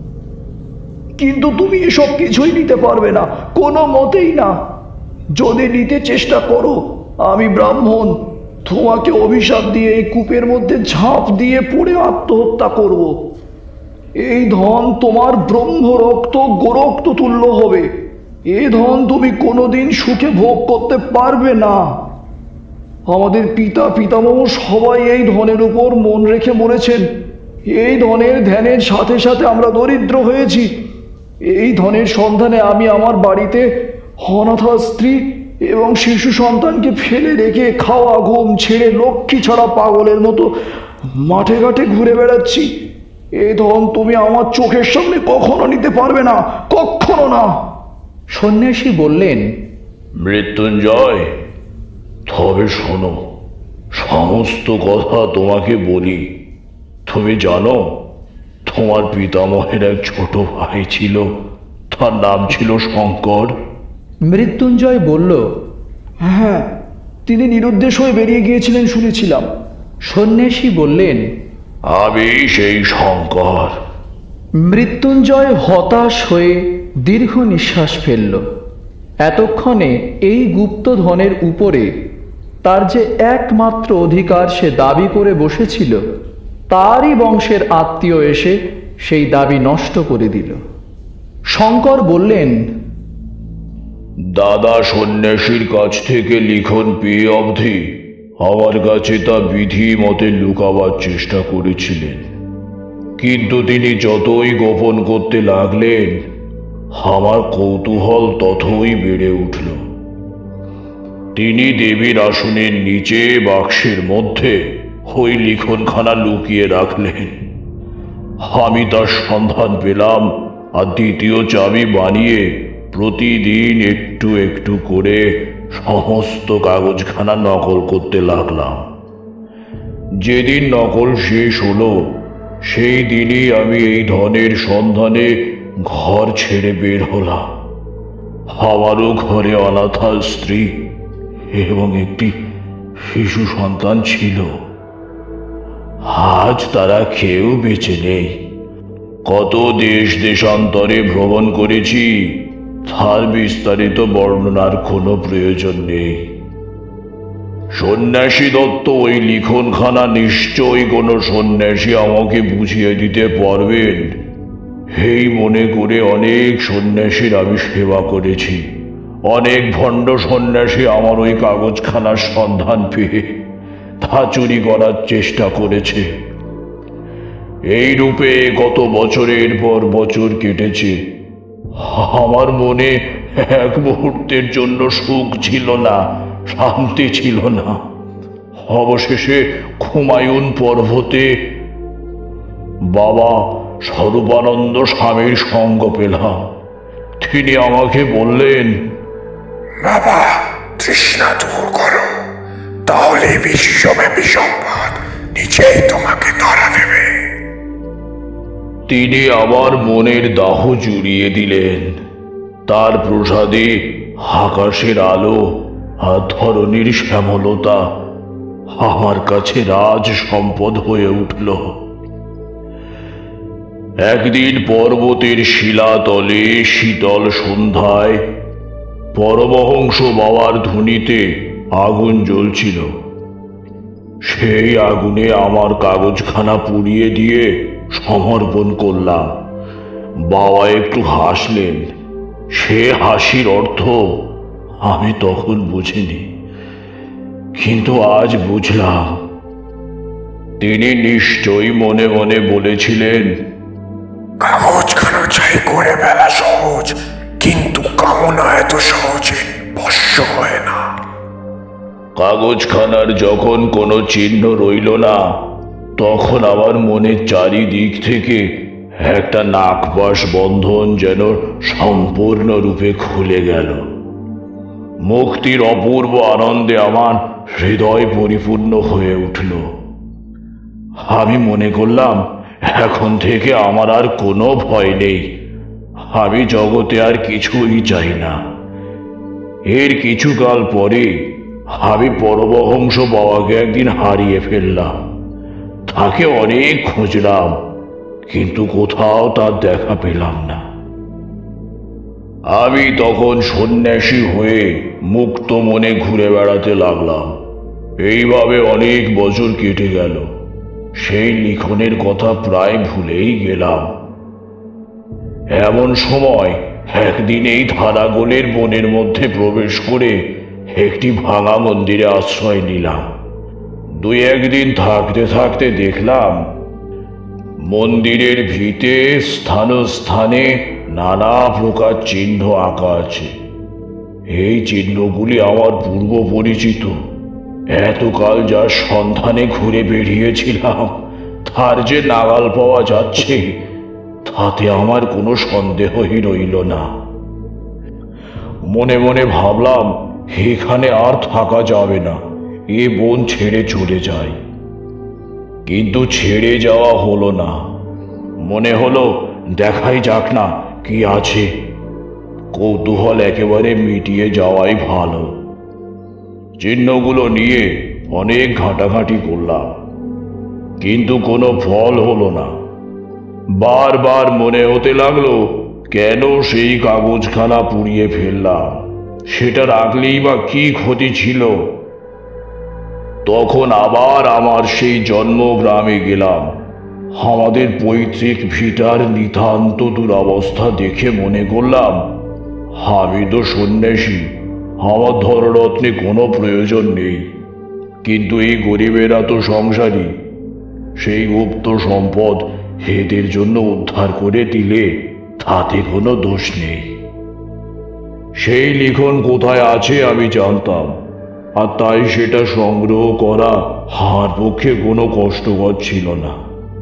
কিন্তু তুমি এসব কিছুই নিতে পারবে না, কোনো মতেই না। যদি নিতে চেষ্টা করো, আমি ব্রাহ্মণ, তোমাকে অভিশাপ দিয়ে এই কূপের মধ্যে ঝাঁপ দিয়ে পড়ে আত্মহত্যা করব। এই ধন তোমার ব্রহ্ম রক্ত গোরক্ত তুল্য হবে। এই ধন তুমি কোনোদিন সুখে ভোগ করতে পারবে না। আমাদের পিতা পিতামহ সবাই এই ধনের উপর মন রেখে মরেছেন। এই ধনের ধ্যানের সাথে সাথে আমরা দরিদ্র হয়েছি। এই ধনের সন্ধানে আমি আমার বাড়িতে অনাথা স্ত্রী এবং শিশু সন্তানকে ফেলে রেখে খাওয়া ঘুম ছেড়ে লক্ষ্মী ছাড়া পাগলের মতো মাঠে ঘাটে ঘুরে বেড়াচ্ছি। এই ধন তুমি আমার চোখের সামনে কখনো নিতে পারবে না, কখনো না। সন্ন্যাসী বললেন, মৃত্যুঞ্জয়, তবে শোনো, সমস্ত কথা তোমাকে বলি। তুমি জানো, তোমার পিতামহের এক ছোট ভাই ছিল, তার নাম ছিল শঙ্কর। মৃত্যুঞ্জয় বলল, হ্যাঁ, তিনি নিরুদ্দেশ হয়ে বেরিয়ে গিয়েছিলেন শুনেছিলাম। সন্ন্যাসী বললেন, আমি সেই শঙ্কর। মৃত্যুঞ্জয় হতাশ হয়ে দীর্ঘ নিঃশ্বাস ফেলল। এতক্ষণে এই গুপ্তধনের উপরে তার যে একমাত্র অধিকার সে দাবি করে বসেছিল, তারই বংশের আত্মীয় এসে সেই দাবি নষ্ট করে দিল। শঙ্কর বললেন, দাদা সন্ন্যাসীর কাছ থেকে লিখন পেয়ে অবধি আমার কাছে তা বিধি মতে লুকাবার চেষ্টা করেছিলেন, কিন্তু তিনি যতই গোপন করতে লাগলেন, আমার কৌতূহল ততই বেড়ে উঠল। তিনি দেবীর আসনের নিচে বাক্সের মধ্যে ওই লিখনখানা লুকিয়ে রাখলেন। আমি তার সন্ধান পেলাম আর দ্বিতীয় চাবি বানিয়ে প্রতিদিন একটু একটু করে সমস্ত কাগজখানা নকল করতে লাগলাম। যেদিন নকল শেষ হলো সেই দিনই আমি এই ধনের সন্ধানে ঘর ছেড়ে বের হলাম। আমারও ঘরে অনাথা স্ত্রী এবং একটি শিশু সন্তান ছিল। আজ তারা কেউ বেঁচে নেই। কত দেশ দেশান্তরে ভ্রমণ করেছি, তার বিস্তারিত বর্ণনার কোনো প্রয়োজন নেই। সন্ন্যাসী দত্ত ওই লিখনখানা নিশ্চয়ই কোনো সন্ন্যাসী আমাকে বুঝিয়ে দিতে পারবেন, এই মনে করে অনেক সন্ন্যাসীর আমি সেবা করেছি। অনেক ভণ্ড সন্ন্যাসী আমার ওই কাগজখানার সন্ধান পেয়ে তা চুরি করার চেষ্টা করেছে। এই রূপে গত বছরের পর বছর কেটেছে। আমার মনে এক মুহূর্তের জন্য সুখ ছিল না, শান্তি ছিল না। অবশেষে হুমায়ুন পর্বতে বাবা স্বরূপানন্দ স্বামীর সঙ্গ পেলাম। তিনি আমাকে বললেন, বাবা, তৃষ্ণা দূর করো, তাহলে বিশ্বব্যাপী সম্পদ নিজেই তোমাকে ধরা দেবে। তিনি আমার মনের দাহ জুড়িয়ে দিলেন। তার প্রসাদে আকাশের আলো আর ধরণীর শ্যামলতা আমার কাছে রাজ সম্পদ হয়ে উঠল। একদিন পর্বতের শিলাতলে শীতল সন্ধ্যায় পরমহংস বাবার ধুনিতে আগুন জ্বলছিল। সেই আগুনে আমার কাগজখানা পুড়িয়ে দিয়ে সমর্পণ করলাম। বাবা একটু হাসলেন। সে হাসির অর্থ আমি তখন বুঝিনি, কিন্তু আজ বুঝলাম। তিনি নিশ্চয়ই মনে মনে বলেছিলেন, কাগজখানা ছাই করে ফেলা সহজ, কিন্তু কামনা এত সহজে বশ্য হয় না। কাগজখানার যখন কোনো চিহ্ন রইল না, তখন আমার মনের চারিদিক থেকে একটা নাকপাশ বন্ধন যেন সম্পূর্ণরূপে খুলে গেল। মুক্তির অপূর্ব আনন্দে আমার হৃদয় পরিপূর্ণ হয়ে উঠল। আমি মনে করলাম, এখন থেকে আমার আর কোনো ভয় নেই। আমি জগতে আর কিছুই চাই না। এর কিছুকাল পরে আমি পরমহংস বাবাকে একদিন হারিয়ে ফেললাম। তাকে অনেক খুঁজলাম, কিন্তু কোথাও তার দেখা পেলাম না। আমি তখন সন্ন্যাসী হয়ে মুক্ত মনে ঘুরে বেড়াতে লাগলাম। এইভাবে অনেক বছর কেটে গেল। সেই লিখনের কথা প্রায় ভুলেই গেলাম। এমন সময় একদিন এই ধারাগোলের বনের মধ্যে প্রবেশ করে একটি ভাঙা মন্দিরে আশ্রয় নিলাম। দুই একদিন থাকতে থাকতে দেখলাম মন্দিরের ভিতে স্থান স্থানে নানা প্রকার চিহ্ন আঁকা আছে। এই চিহ্নগুলি আমার পূর্ব পরিচিত। এতকাল যার সন্ধানে ঘুরে বেরিয়েছিলাম, তার যে নাগাল পাওয়া যাচ্ছে, তাতে আমার কোনো সন্দেহই রইল না। মনে মনে ভাবলাম, এখানে আর থাকা যাবে না, এ বন ছেড়ে চলে যায়। কিন্তু ছেড়ে যাওয়া হলো না। মনে হলো দেখাই যাক না কি আছে। কৌতূহল একেবারে মিটিয়ে যাওয়াই ভালো। চিহ্নগুলো নিয়ে অনেক ঘাঁটাঘাঁটি করলাম, কিন্তু কোনো ফল হলো না। বারবার মনে হতে লাগলো, কেন সেই কাগজখানা পুড়িয়ে ফেললাম? সেটা রাখলেই বা কি ক্ষতি ছিল? তখন আবার আমার সেই জন্মগ্রামে গেলাম। আমাদের পৈতৃক ভিটার নিতান্ত দুরবস্থা দেখে মনে করলাম, আমি তো সন্ন্যাসী, আমার ধনরত্নে কোনো প্রয়োজন নেই, কিন্তু এই গরিবেরা তো সংসারী। সেই গুপ্ত সম্পদ এদের জন্য উদ্ধার করে দিলে তাতে কোনো দোষ নেই। সেই লিখন কোথায় আছে আমি জানতাম। আর তাই সেটা সংগ্রহ করা আমার পক্ষে কোনো কষ্টকর ছিল না।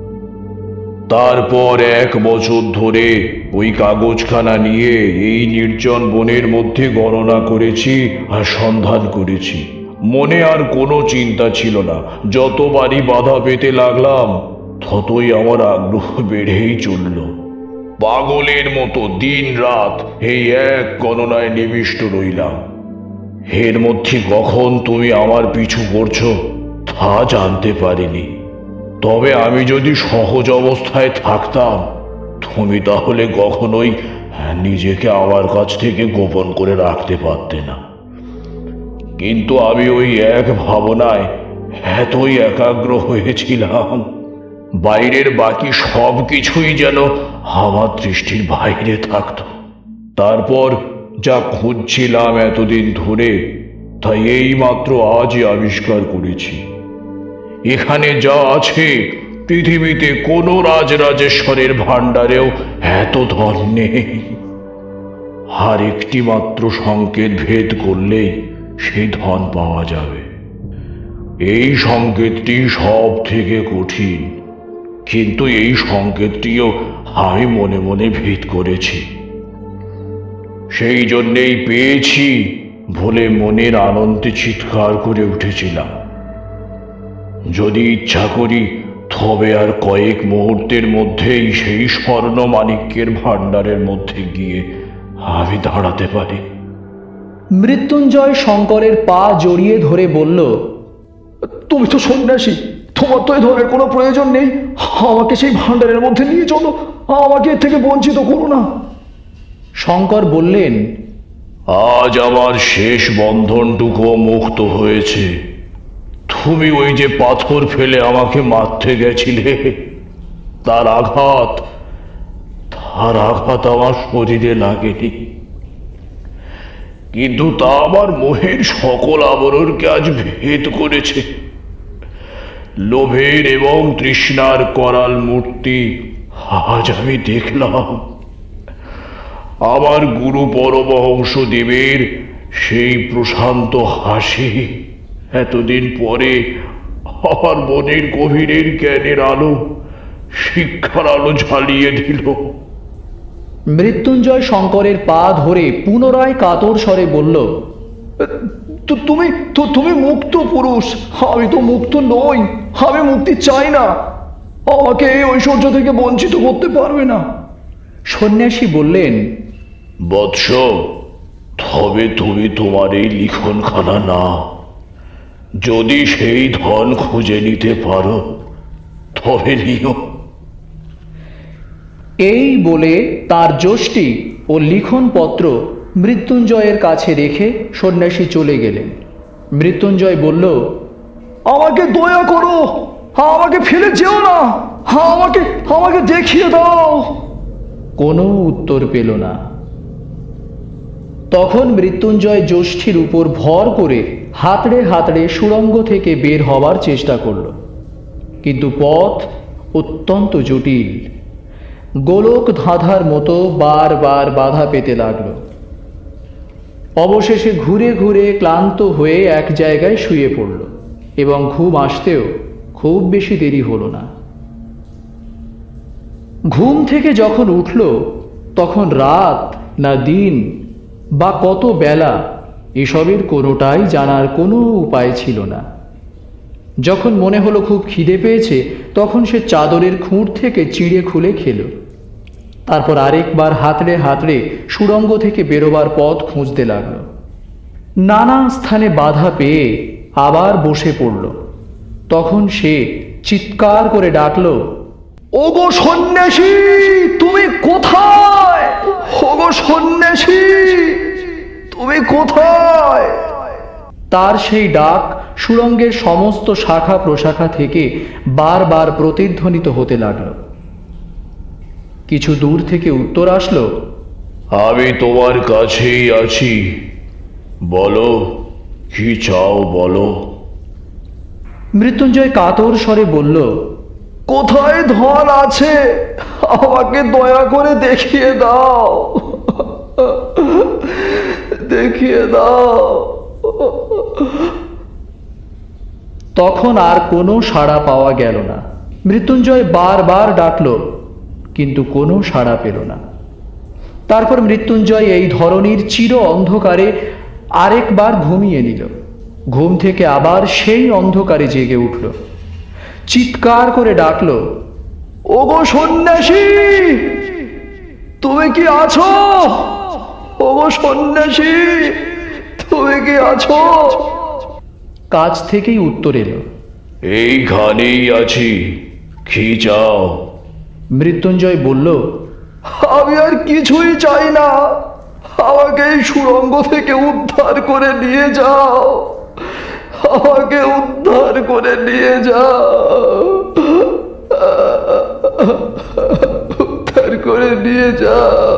তারপর এক বছর ধরে ওই কাগজখানা নিয়ে এই নির্জন বনের মধ্যে গণনা করেছি আর সন্ধান করেছি। মনে আর কোনো চিন্তা ছিল না। যতবারই বাধা পেতে লাগলাম ততই আমার আগ্রহ বেড়েই চলল। পাগলের মতো দিন রাত এই এক গণনায় নিবিষ্ট রইলাম। এর মধ্যে কখন তুমি আমার পিছু করছো তা জানতে পারিনি। তবে আমি যদি সহজ অবস্থায় থাকতাম তুমি তাহলে কখনোই নিজেকে আমার কাছ থেকে গোপন করে রাখতে পারতে না। কিন্তু আমি ওই এক ভাবনায় এতই একাগ্র হয়েছিলাম, বাইরের বাকি সব কিছুই যেন আমার দৃষ্টির বাইরে থাকত। তারপর যা খুঁজছিলাম এতদিন ধরে তাই এই মাত্র আজই আবিষ্কার করেছি। এখানে যা আছে পৃথিবীতে কোনো রাজরাজেশ্বরের ভাণ্ডারেও এত ধন নেই। আর একটি মাত্র সংকেত ভেদ করলেই সেই ধন পাওয়া যাবে। এই সংকেতটি সব থেকে কঠিন, কিন্তু এই সংকেতটিও আমি মনে মনে ভেদ করেছি। সেই জন্যেই পেয়েছি বলে মনের আনন্দে চিৎকার করে উঠেছিলাম। যদি ইচ্ছা করি তবে আর কয়েক মুহূর্তের মধ্যেই সেই স্বর্ণ মাণিক্যের ভাণ্ডারের মধ্যে গিয়ে আমি দাঁড়াতে পারি। মৃত্যুঞ্জয় শঙ্করের পা জড়িয়ে ধরে বলল, তুমি তো সন্ন্যাসী, তোমার তো এ ধরনের কোনো প্রয়োজন নেই। আমাকে সেই ভাণ্ডারের মধ্যে নিয়ে চলো, আমাকে এর থেকে বঞ্চিত করো না। শঙ্কর বললেন, আজ আমার শেষ বন্ধনটুকু মুক্ত হয়েছে। তুমি ওই যে পাথর ফেলে আমাকে মারতে গেছিলে, তার আঘাত তার আঘাত আমার শরীরে লাগেনি, কিন্তু তা আমার মোহের সকল আবরণকে আজ ভেদ করেছে। লোভের এবং তৃষ্ণার করাল মূর্তি আজ আমি দেখলাম। আমার গুরু পরমহংস দেবের সেই প্রশান্ত হাসি এতদিন পরে আমার মনের গভীরের জ্ঞানের আলো, শিক্ষার আলো ঝালিয়ে দিল। মৃত্যুঞ্জয় শঙ্করের পা ধরে পুনরায় কাতর স্বরে বলল, তুমি তো তুমি মুক্ত পুরুষ, আমি তো মুক্ত নই। আমি মুক্তি চাই না, আমাকে এই ঐশ্বর্য থেকে বঞ্চিত করতে পারবে না। সন্ন্যাসী বললেন, বৎস, তবে তুমি তোমার এই লিখনখানা না, যদি সেই ধন খুঁজে নিতে পারো তবে নিও। এই বলে তার যষ্টি ও লিখনপত্র মৃত্যুঞ্জয়ের কাছে রেখে সন্ন্যাসী চলে গেলেন। মৃত্যুঞ্জয় বলল, আমাকে দয়া করো, আমাকে ফেলে যেও না, আমাকে আমাকে দেখিয়ে দাও। কোনো উত্তর পেল না। তখন মৃত্যুঞ্জয় যষ্ঠির উপর ভর করে হাতড়ে হাতড়ে সুড়ঙ্গ থেকে বের হবার চেষ্টা করল, কিন্তু পথ অত্যন্ত জটিল। গোলক ধাঁধার মতো বারবার বাধা পেতে লাগলো। অবশেষে ঘুরে ঘুরে ক্লান্ত হয়ে এক জায়গায় শুয়ে পড়ল এবং ঘুম আসতেও খুব বেশি দেরি হলো না। ঘুম থেকে যখন উঠল তখন রাত না দিন বা কত বেলা এসবের কোনোটাই জানার কোনো উপায় ছিল না। যখন মনে হলো খুব খিদে পেয়েছে তখন সে চাদরের খুঁট থেকে চিঁড়ে খুলে খেল। তারপর আরেকবার হাতড়ে হাতড়ে সুড়ঙ্গ থেকে বেরোবার পথ খুঁজতে লাগল। নানা স্থানে বাধা পেয়ে আবার বসে পড়ল। তখন সে চিৎকার করে ডাকল, ওগো সন্ন্যাসী, তুমি কোথায়? ওগো সন্ন্যাসী, তুমি কোথায়? তার সেই ডাক সুড়ঙ্গের সমস্ত শাখা প্রশাখা থেকে বারবার প্রতিধ্বনিত হতে লাগল। কিছু দূর থেকে উত্তর আসলো, আমি তোমার কাছেই আছি, বলো কি চাও বলো। মৃত্যুঞ্জয় কাতর স্বরে বলল, কোথায় ধন আছে আমাকে দয়া করে দেখিয়ে দাও, দেখিয়ে দাও। তখন আর কোনো সাড়া পাওয়া গেল না। মৃত্যুঞ্জয় বারবার ডাকল, কিন্তু কোনো সাড়া পেল না। তারপর মৃত্যুঞ্জয় এই ধরনের চির অন্ধকারে আরেকবার ঘুমিয়ে নিল। ঘুম থেকে আবার সেই অন্ধকারে জেগে উঠল, চিৎকার করে ডাকল, ওগো সন্ন্যাসী, তুমি কি আছো? ওগো সন্ন্যাসী, তুমি কি আছো? কাছ থেকেই উত্তর এলো, এইখানেই আছি, কি চাও? মৃত্যুঞ্জয় বলল, আমি আর কিছুই চাই না, আমাকে এই সুড়ঙ্গ থেকে উদ্ধার করে নিয়ে যাও, আমাকে উদ্ধার করে নিয়ে যাও, উদ্ধার করে নিয়ে যাও।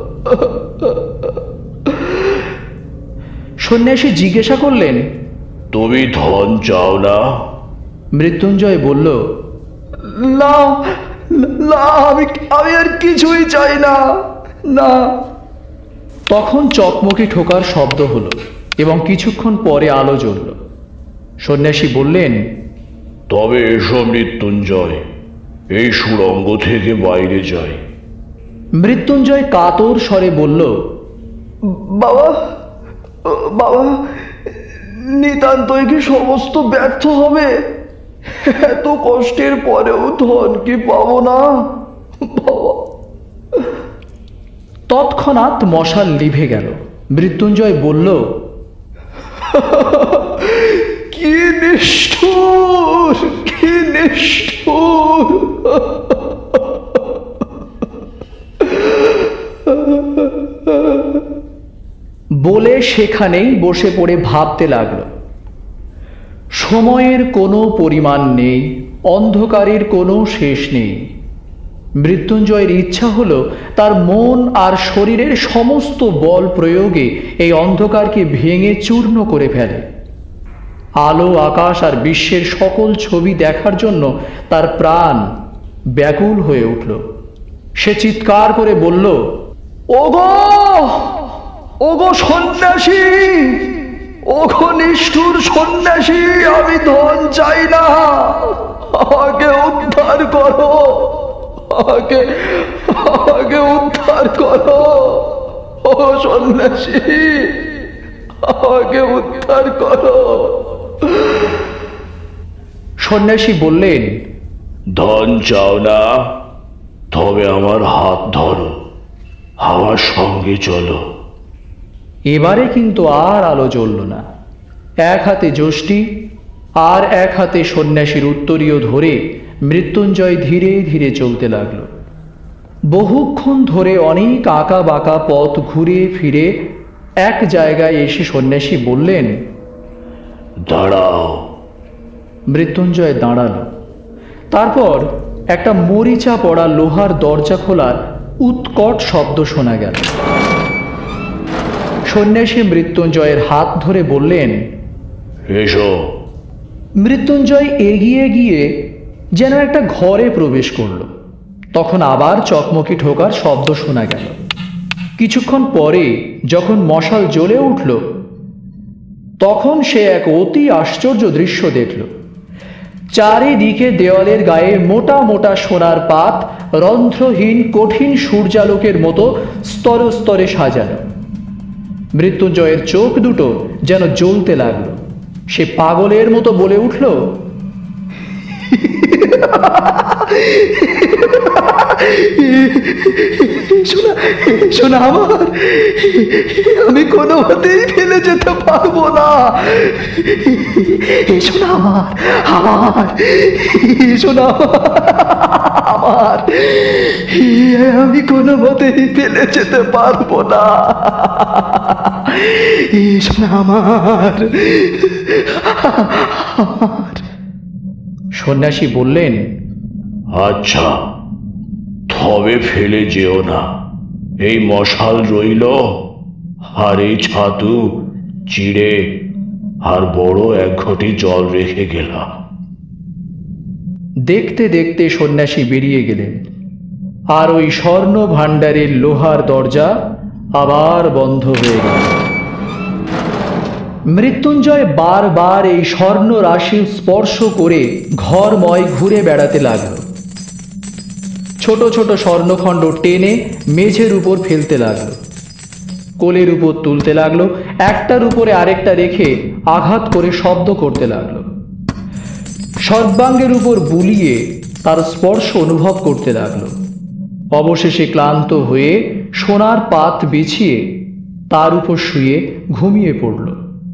সন্ন্যাসী জিজ্ঞাসা করলেন, তুমি ধন চাও না? মৃত্যুঞ্জয় বলল, না না, আমি আমি আর কিছুই চাই না, না। তখন চকমকি ঠোকার শব্দ হলো এবং কিছুক্ষণ পরে আলো জ্বলল। সন্ন্যাসী বললেন, তবে এসো মৃত্যুঞ্জয়, এই সুড়ঙ্গ থেকে বাইরে যাই। মৃত্যুঞ্জয় কাতর স্বরে বলল, বাবা, বাবা, নিতান্তই কি সমস্ত ব্যর্থ হবে? এত কষ্টের পরেও ধন কি পাবো না বাবা? তৎক্ষণাৎ মশাল নিভে গেল। মৃত্যুঞ্জয় বলল, কি নিষ্ঠুর, কি নিষ্ঠুর! বলে সেখানেই বসে পড়ে ভাবতে লাগল। সময়ের কোনো পরিমাণ নেই, অন্ধকারের কোনো শেষ নেই। মৃত্যুঞ্জয়ের ইচ্ছা হলো তার মন আর শরীরের সমস্ত বল প্রয়োগে এই অন্ধকারকে ভেঙে চূর্ণ করে ফেলে। আলো, আকাশ আর বিশ্বের সকল ছবি দেখার জন্য তার প্রাণ ব্যাকুল হয়ে উঠল। সে চিৎকার করে বলল, ওগো, ওগো সন্ন্যাসী, ওগো নিষ্ঠুর সন্ন্যাসী, আমি ধন চাই না, আমাকে উদ্ধার করো, আমাকে আমাকে উদ্ধার করো, ও সন্ন্যাসী, আমাকে উদ্ধার করো। সন্ন্যাসী বললেন, ধন চাও না? তবে আমার হাত ধরো, আমার সঙ্গে চলো। এবারে কিন্তু আর আলো জ্বলল না। এক হাতে যষ্টি আর এক হাতে সন্ন্যাসীর উত্তরীয় ধরে মৃত্যুঞ্জয় ধীরে ধীরে চলতে লাগল। বহুক্ষণ ধরে অনেক আঁকা বাঁকা পথ ঘুরে ফিরে এক জায়গায় এসে সন্ন্যাসী বললেন, দাঁড়াও। মৃত্যুঞ্জয় দাঁড়াল। তারপর একটা মরিচা পড়া লোহার দরজা খোলার উৎকট শব্দ শোনা গেল। সন্ন্যাসী মৃত্যুঞ্জয়ের হাত ধরে বললেন, এসো। মৃত্যুঞ্জয় এগিয়ে গিয়ে যেন একটা ঘরে প্রবেশ করল। তখন আবার চকমকি ঠোকার শব্দ শোনা গেল। কিছুক্ষণ পরে যখন মশাল জ্বলে উঠল, তখন সে এক অতি আশ্চর্য দৃশ্য দেখল। চারিদিকে দেওয়ালের গায়ে মোটা মোটা সোনার পাত রন্ধ্রহীন কঠিন সূর্যালোকের মতো স্তরে স্তরে সাজানো। মৃত্যুঞ্জয়ের চোখ দুটো যেন জ্বলতে লাগলো। সে পাগলের মতো বলে উঠল, শোনা শোনা আমার, আমি কোনো মতেই ফেলে যেতে পারবো না। শোনা আমার, আমার শোনা আমার, আমি কোনো মতেই ফেলে যেতে পারবো না। শোনা আমার, আমার। সন্ন্যাসী বললেন, আচ্ছা, তবে ফেলে যেও না। এই মশাল রইল, আর এই ছাতু চিড়ে আর বড় এক ঘটি জল রেখে গেলাম। দেখতে দেখতে সন্ন্যাসী বেরিয়ে গেলেন, আর ওই স্বর্ণ ভাণ্ডারের লোহার দরজা আবার বন্ধ হয়ে গেল। মৃত্যুঞ্জয় বারবার এই স্বর্ণ রাশি স্পর্শ করে ঘরময় ঘুরে বেড়াতে লাগলো। ছোট ছোট স্বর্ণখণ্ড টেনে মেঝের উপর ফেলতে লাগলো, কোলের উপর তুলতে লাগলো, একটার উপরে আরেকটা রেখে আঘাত করে শব্দ করতে লাগলো। সর্বাঙ্গের উপর বুলিয়ে তার স্পর্শ অনুভব করতে লাগলো। অবশেষে ক্লান্ত হয়ে সোনার পাত বিছিয়ে তার উপর শুয়ে ঘুমিয়ে পড়ল।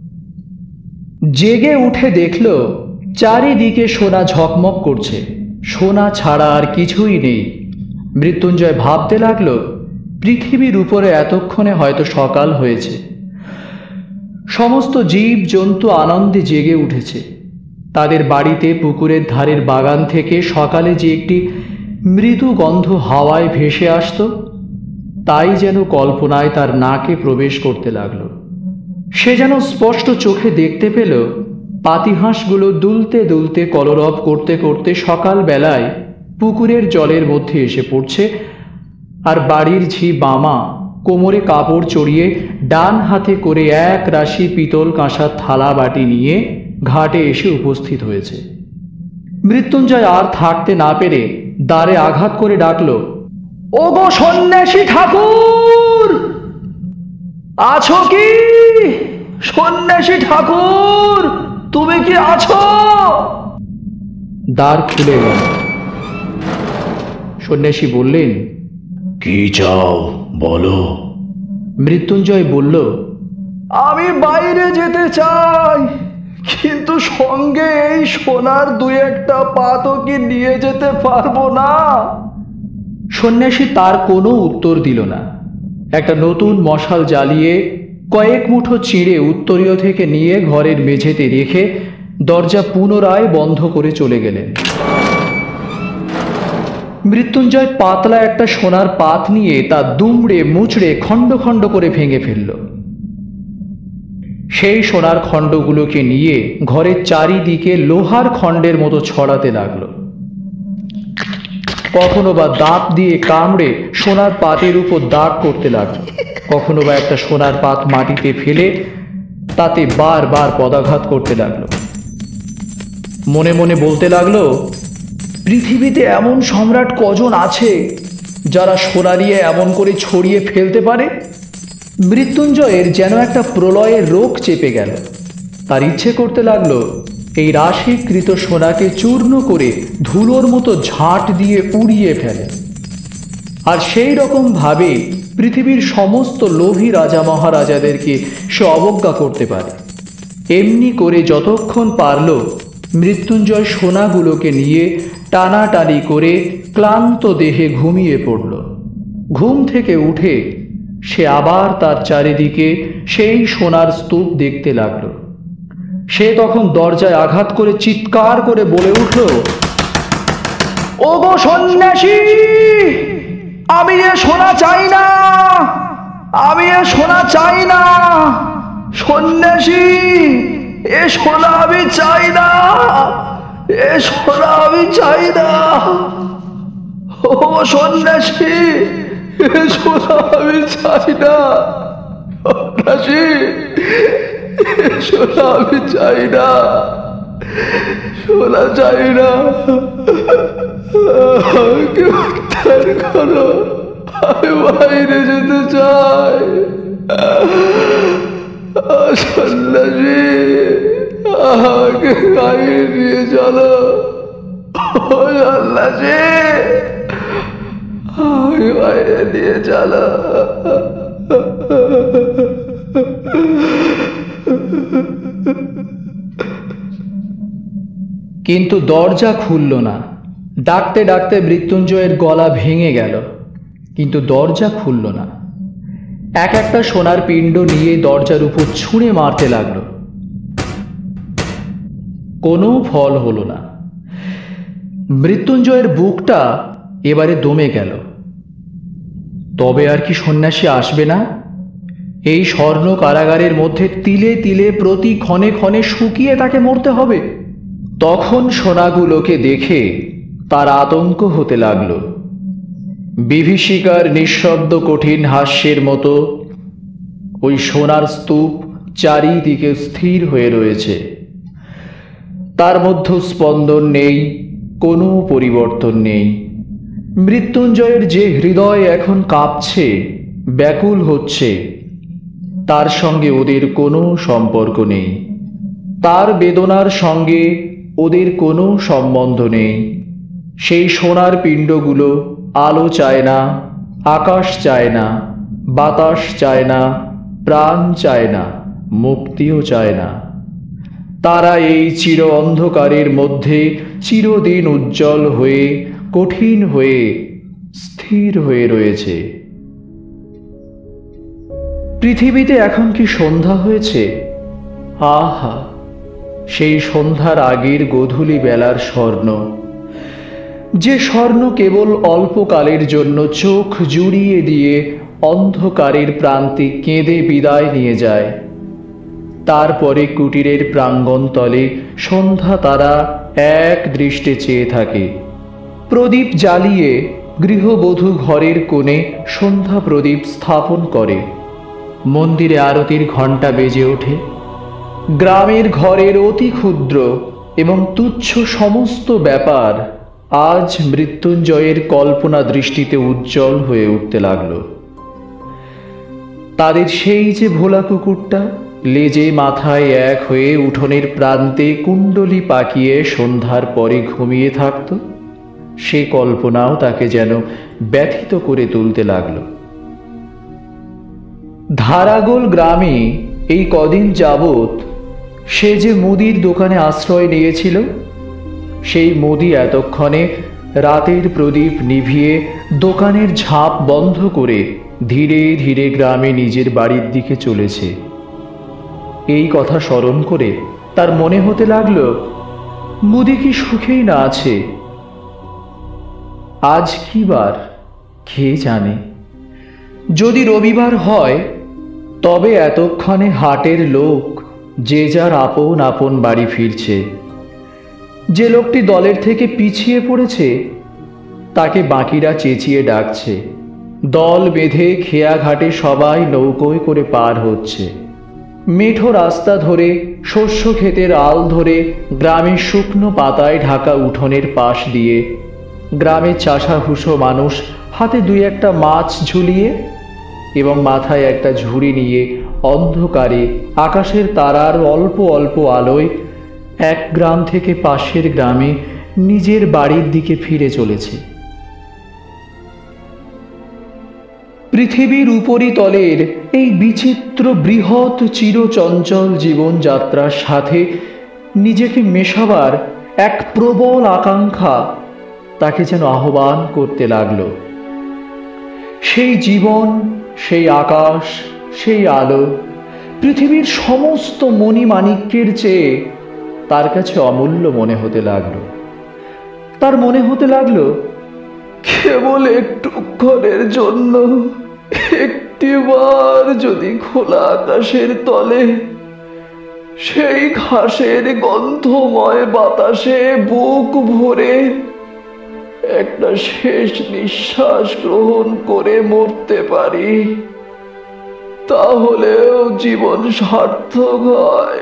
জেগে উঠে দেখল চারিদিকে সোনা ঝকমক করছে, সোনা ছাড়া আর কিছুই নেই। মৃত্যুঞ্জয় ভাবতে লাগলো, পৃথিবীর উপরে এতক্ষণে হয়তো সকাল হয়েছে। সমস্ত জীব জন্তু আনন্দে জেগে উঠেছে। তাদের বাড়িতে পুকুরের ধারের বাগান থেকে সকালে যে একটি মৃদু গন্ধ হাওয়ায় ভেসে আসতো, তাই যেন কল্পনায় তার নাকে প্রবেশ করতে লাগলো। সে যেন স্পষ্ট চোখে দেখতে পেল পাতিহাঁসগুলো দুলতে দুলতে কলরব করতে করতে সকাল বেলায় পুকুরের জলের মধ্যে এসে পড়ছে, আর বাড়ির ঝি বামা কোমরে কাপড় চড়িয়ে ডান হাতে করে এক রাশি পিতল কাঁসার থালা বাটি নিয়ে ঘাটে এসে উপস্থিত হয়েছে। মৃত্যুঞ্জয় আর থাকতে না পেরে দ্বারে আঘাত করে ডাকল, ওগো সন্ন্যাসী ঠাকুর, আছো কি? সন্ন্যাসী ঠাকুর, তুমি কি আছো? দ্বার খুলে গেল। সন্ন্যাসী বললেন, কি চাও বলো। মৃত্যুঞ্জয় বলল, আমি বাইরে যেতে চাই, কিন্তু সঙ্গে এই সোনার দুই একটা পাতও কি নিয়ে যেতে পারবো না? সন্ন্যাসী তার কোনো উত্তর দিল না। একটা নতুন মশাল জ্বালিয়ে কয়েক মুঠো চিঁড়ে উত্তরীয় থেকে নিয়ে ঘরের মেঝেতে রেখে দরজা পুনরায় বন্ধ করে চলে গেলেন। মৃত্যুঞ্জয় পাতলা একটা সোনার পাত নিয়ে তা দুমড়ে মুচড়ে খণ্ড খণ্ড করে ভেঙে ফেলল। সেই সোনার খণ্ডগুলোকে নিয়ে ঘরের চারিদিকে লোহার খণ্ডের মতো ছড়াতে লাগলো। কখনো বা দাঁত দিয়ে কামড়ে সোনার পাতের উপর দাগ করতে লাগলো, কখনো বা একটা সোনার পাত মাটিতে ফেলে তাতে বারবার পদাঘাত করতে লাগলো। মনে মনে বলতে লাগলো, পৃথিবীতে এমন সম্রাট কজন আছে যারা সোনা নিয়ে এমন করে ছড়িয়ে ফেলতে পারে? মৃত্যুঞ্জয়ের যেন একটা প্রলয়ের রোগ চেপে গেল। তার ইচ্ছে করতে লাগলো এই রাশিকৃত সোনাকে চূর্ণ করে ধুলোর মতো ঝাঁট দিয়ে উড়িয়ে ফেলে, আর সেই রকম ভাবে পৃথিবীর সমস্ত লোভী রাজা মহারাজাদেরকে সে অবজ্ঞা করতে পারে। এমনি করে যতক্ষণ পারল মৃত্যুঞ্জয় সোনাগুলোকে নিয়ে টানাটানি করে ক্লান্ত দেহে ঘুমিয়ে পড়ল। ঘুম থেকে উঠে সে আবার তার চারিদিকে সেই সোনার স্তূপ দেখতে লাগল। সে তখন দরজায় আঘাত করে চিৎকার করে বলে উঠল, ওগো সন্ন্যাসী, আমি এ সোনা চাই না, আমি এ সোনা চাই না। সন্ন্যাসী, এ সোনা আমি চাই না, এ সোনা আমি চাই না। ও সন্ন্যাসী, এ সোনা আমি চাই না। সন্ন্যাসী, এ সোনা আমি চাই না, সোনা চাই না। আমাকে উদ্ধার করো, আমি বাইরে যেতে চাই। সন্ন্যাসী, আমাকে বাইরে নিয়ে চলো। ও সন্ন্যাসী, আমাকে বাইরে নিয়ে চলো। কিন্তু দরজা খুলল না। ডাকতে ডাকতে মৃত্যুঞ্জয়ের গলা ভেঙে গেল, কিন্তু দরজা খুলল না। এক একটা সোনার পিণ্ড নিয়ে দরজার উপর ছুঁড়ে মারতে লাগলো, কোনো ফল হলো না। মৃত্যুঞ্জয়ের বুকটা এবারে দমে গেল। তবে আর কি সন্ন্যাসী আসবে না? এই স্বর্ণ কারাগারের মধ্যে তিলে তিলে প্রতি ক্ষণে ক্ষণে শুকিয়ে তাকে মরতে হবে। তখন সোনাগুলোকে দেখে তার আতঙ্ক হতে লাগলো। বিভীষিকার নিঃশব্দ কঠিন হাস্যের মতো ওই সোনার স্তূপ চারিদিকে স্থির হয়ে রয়েছে। তার মধ্যে স্পন্দন নেই, কোনো পরিবর্তন নেই। মৃত্যুঞ্জয়ের যে হৃদয় এখন কাঁপছে, ব্যাকুল হচ্ছে, তার সঙ্গে ওদের কোনো সম্পর্ক নেই। তার বেদনার সঙ্গে ওদের কোনো সম্বন্ধ নেই। সেই সোনার পিণ্ডগুলো আলো চায় না, আকাশ চায় না, বাতাস চায় না, প্রাণ চায় না, মুক্তিও চায় না। তারা এই চির অন্ধকারের মধ্যে চিরদিন উজ্জ্বল হয়ে, কঠিন হয়ে, স্থির হয়ে রয়েছে। পৃথিবীতে এখন কি সন্ধ্যা হয়েছে? আহা, সেই সন্ধ্যার আগের গোধূলি বেলার স্বর্ণ, যে স্বর্ণ কেবল অল্পকালের জন্য চোখ জুড়িয়ে দিয়ে অন্ধকারের প্রান্তে কেঁদে বিদায় নিয়ে যায়। তারপরে কুটিরের প্রাঙ্গণতলে সন্ধ্যা তারা এক দৃষ্টে চেয়ে থাকে। প্রদীপ জ্বালিয়ে গৃহবধূ ঘরের কোণে সন্ধ্যা প্রদীপ স্থাপন করে। মন্দিরে আরতির ঘণ্টা বেজে ওঠে। গ্রামের ঘরের অতি ক্ষুদ্র এবং তুচ্ছ সমস্ত ব্যাপার আজ মৃত্যুঞ্জয়ের কল্পনা দৃষ্টিতে উজ্জ্বল হয়ে উঠতে লাগল। তাদের সেই যে ভোলা কুকুরটা লেজে মাথায় এক হয়ে উঠোনের প্রান্তে কুণ্ডলি পাকিয়ে সন্ধ্যার পরে ঘুমিয়ে থাকত, সে কল্পনাও তাকে যেন ব্যথিত করে তুলতে লাগল। ধারাগোল গ্রামে এই কদিন যাবৎ সে যে মুদির দোকানে আশ্রয় নিয়েছিল, সেই মুদি এতক্ষণে রাতের প্রদীপ নিভিয়ে দোকানের ঝাঁপ বন্ধ করে ধীরে ধীরে গ্রামে নিজের বাড়ির দিকে চলেছে। এই কথা স্মরণ করে তার মনে হতে লাগলো, মুদি কি সুখেই না আছে? আজ কি বার কে জানে? যদি রবিবার হয় তবে এতক্ষণে হাটের লোক যে যার আপন আপন বাড়ি ফিরছে। যে লোকটি দলের থেকে পিছিয়ে পড়েছে তাকে বাকিরা চেঁচিয়ে ডাকছে। দল বেঁধে খেয়াঘাটে সবাই নৌকোয় করে পার হচ্ছে। মেঠো রাস্তা ধরে, শস্য ক্ষেতের আল ধরে, গ্রামের শুকনো পাতায় ঢাকা উঠোনের পাশ দিয়ে গ্রামের চাষাহুষো মানুষ হাতে দুই একটা মাছ ঝুলিয়ে এবং মাথায় একটা ঝুড়ি নিয়ে অন্ধকারে আকাশের তারার অল্প অল্প আলোয় এক গ্রাম থেকে পাশের গ্রামে নিজের বাড়ির দিকে ফিরে চলেছে। পৃথিবীর উপরিতলের এই বিচিত্র বৃহৎ চিরচঞ্চল জীবনযাত্রার সাথে নিজেকে মেশাবার এক প্রবল আকাঙ্ক্ষা তাকে যেন আহ্বান করতে লাগলো। সেই জীবন, সেই আকাশ, সেই আলো পৃথিবীর সমস্ত মণিমাণিক্যের চেয়ে তার কাছে অমূল্য মনে হতে লাগলো। তার মনে হতে লাগলো, কেবল একটুক্ষণের জন্য, একটিবার যদি খোলা আকাশের তলে সেই ঘাসের গন্ধময় বাতাসে বুক ভরে একটা শেষ নিঃশ্বাস গ্রহণ করে মরতে পারি, তাহলেও জীবন সার্থক হয়।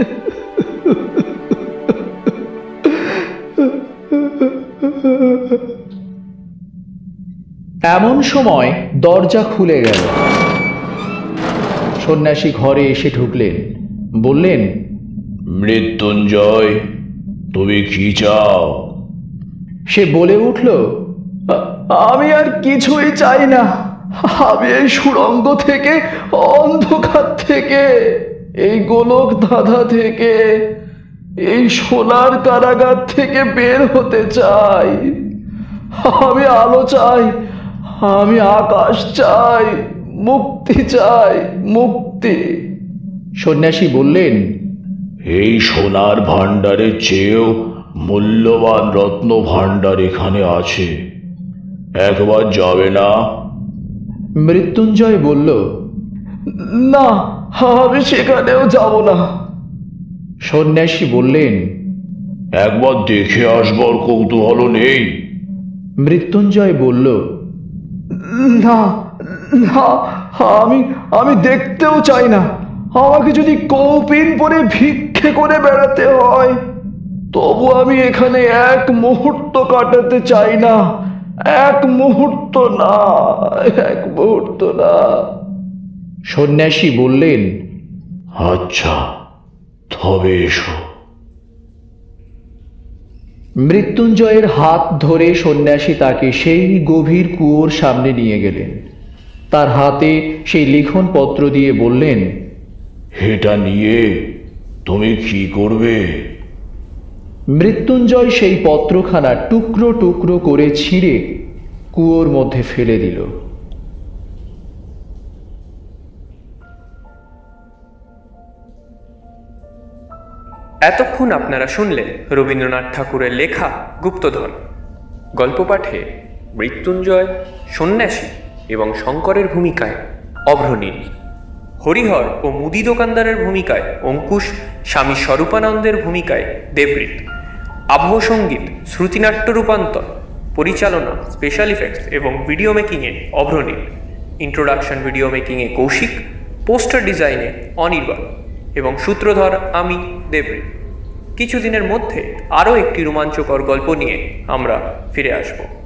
এমন সময় দরজা খুলে গেল। সন্ন্যাসী ঘরে এসে ঢুকলেন, বললেন, মৃত্যুঞ্জয়, তুমি কি চাও? সে বলে উঠল, আমি আর কিছুই চাই না। আমি এই সুড়ঙ্গ থেকে, অন্ধকার থেকে, এই গোলক ধাঁধা থেকে, এই সোনার কারাগার থেকে বের হতে চাই। আমি আলো চাই, আমি আকাশ চাই, মুক্তি চাই, মুক্তি। সন্ন্যাসী বললেন, এই সোনার ভাণ্ডারের চেয়েও মূল্যবান রত্ন ভাণ্ডার এখানে আছে, একবার যাবে না? মৃত্যুঞ্জয় বলল, না, আমি সেখানেও যাব না। সন্ন্যাসী বললেন, একবার দেখে আসবার কৌতূহল নেই? মৃত্যুঞ্জয় বলল, না না, আমি আমি দেখতেও চাই না, আমাকে যদি কৌপিন পরে ভিক্ষে করে বেড়াতে হয়, তবু আমি এখানে এক মুহূর্ত কাটাতে চাই না। এক মুহূর্ত না, এক মুহূর্ত না। সন্ন্যাসী বললেন, আচ্ছা, তবে এসো। মৃত্যুঞ্জয়ের হাত ধরে সন্ন্যাসী তাকে সেই গভীর কুয়োর সামনে নিয়ে গেলেন। তার হাতে সেই লিখনপত্র দিয়ে বললেন, এটা নিয়ে তুমি কি করবে? মৃত্যুঞ্জয় সেই পত্রখানা টুকরো টুকরো করে ছিঁড়ে কুয়োর মধ্যে ফেলে দিল। এতক্ষণ আপনারা শুনলেন রবীন্দ্রনাথ ঠাকুরের লেখা গুপ্তধন। গল্প পাঠে মৃত্যুঞ্জয়, সন্ন্যাসী এবং শঙ্করের ভূমিকায় অভ্রনীল, হরিহর ও মুদি দোকানদারের ভূমিকায় অঙ্কুশ, স্বামী স্বরূপানন্দের ভূমিকায় দেবৃত, আবহ সঙ্গীত, শ্রুতিনাট্য রূপান্তর, পরিচালনা, স্পেশাল ইফেক্টস এবং ভিডিও মেকিংয়ে অভ্রনীল, ইন্ট্রোডাকশন ভিডিও মেকিংয়ে কৌশিক, পোস্টার ডিজাইনে অনির্বাণ এবং সূত্রধর আমি দেবৃত। কিছুদিনের মধ্যে আরও একটি রোমাঞ্চকর গল্প নিয়ে আমরা ফিরে আসব।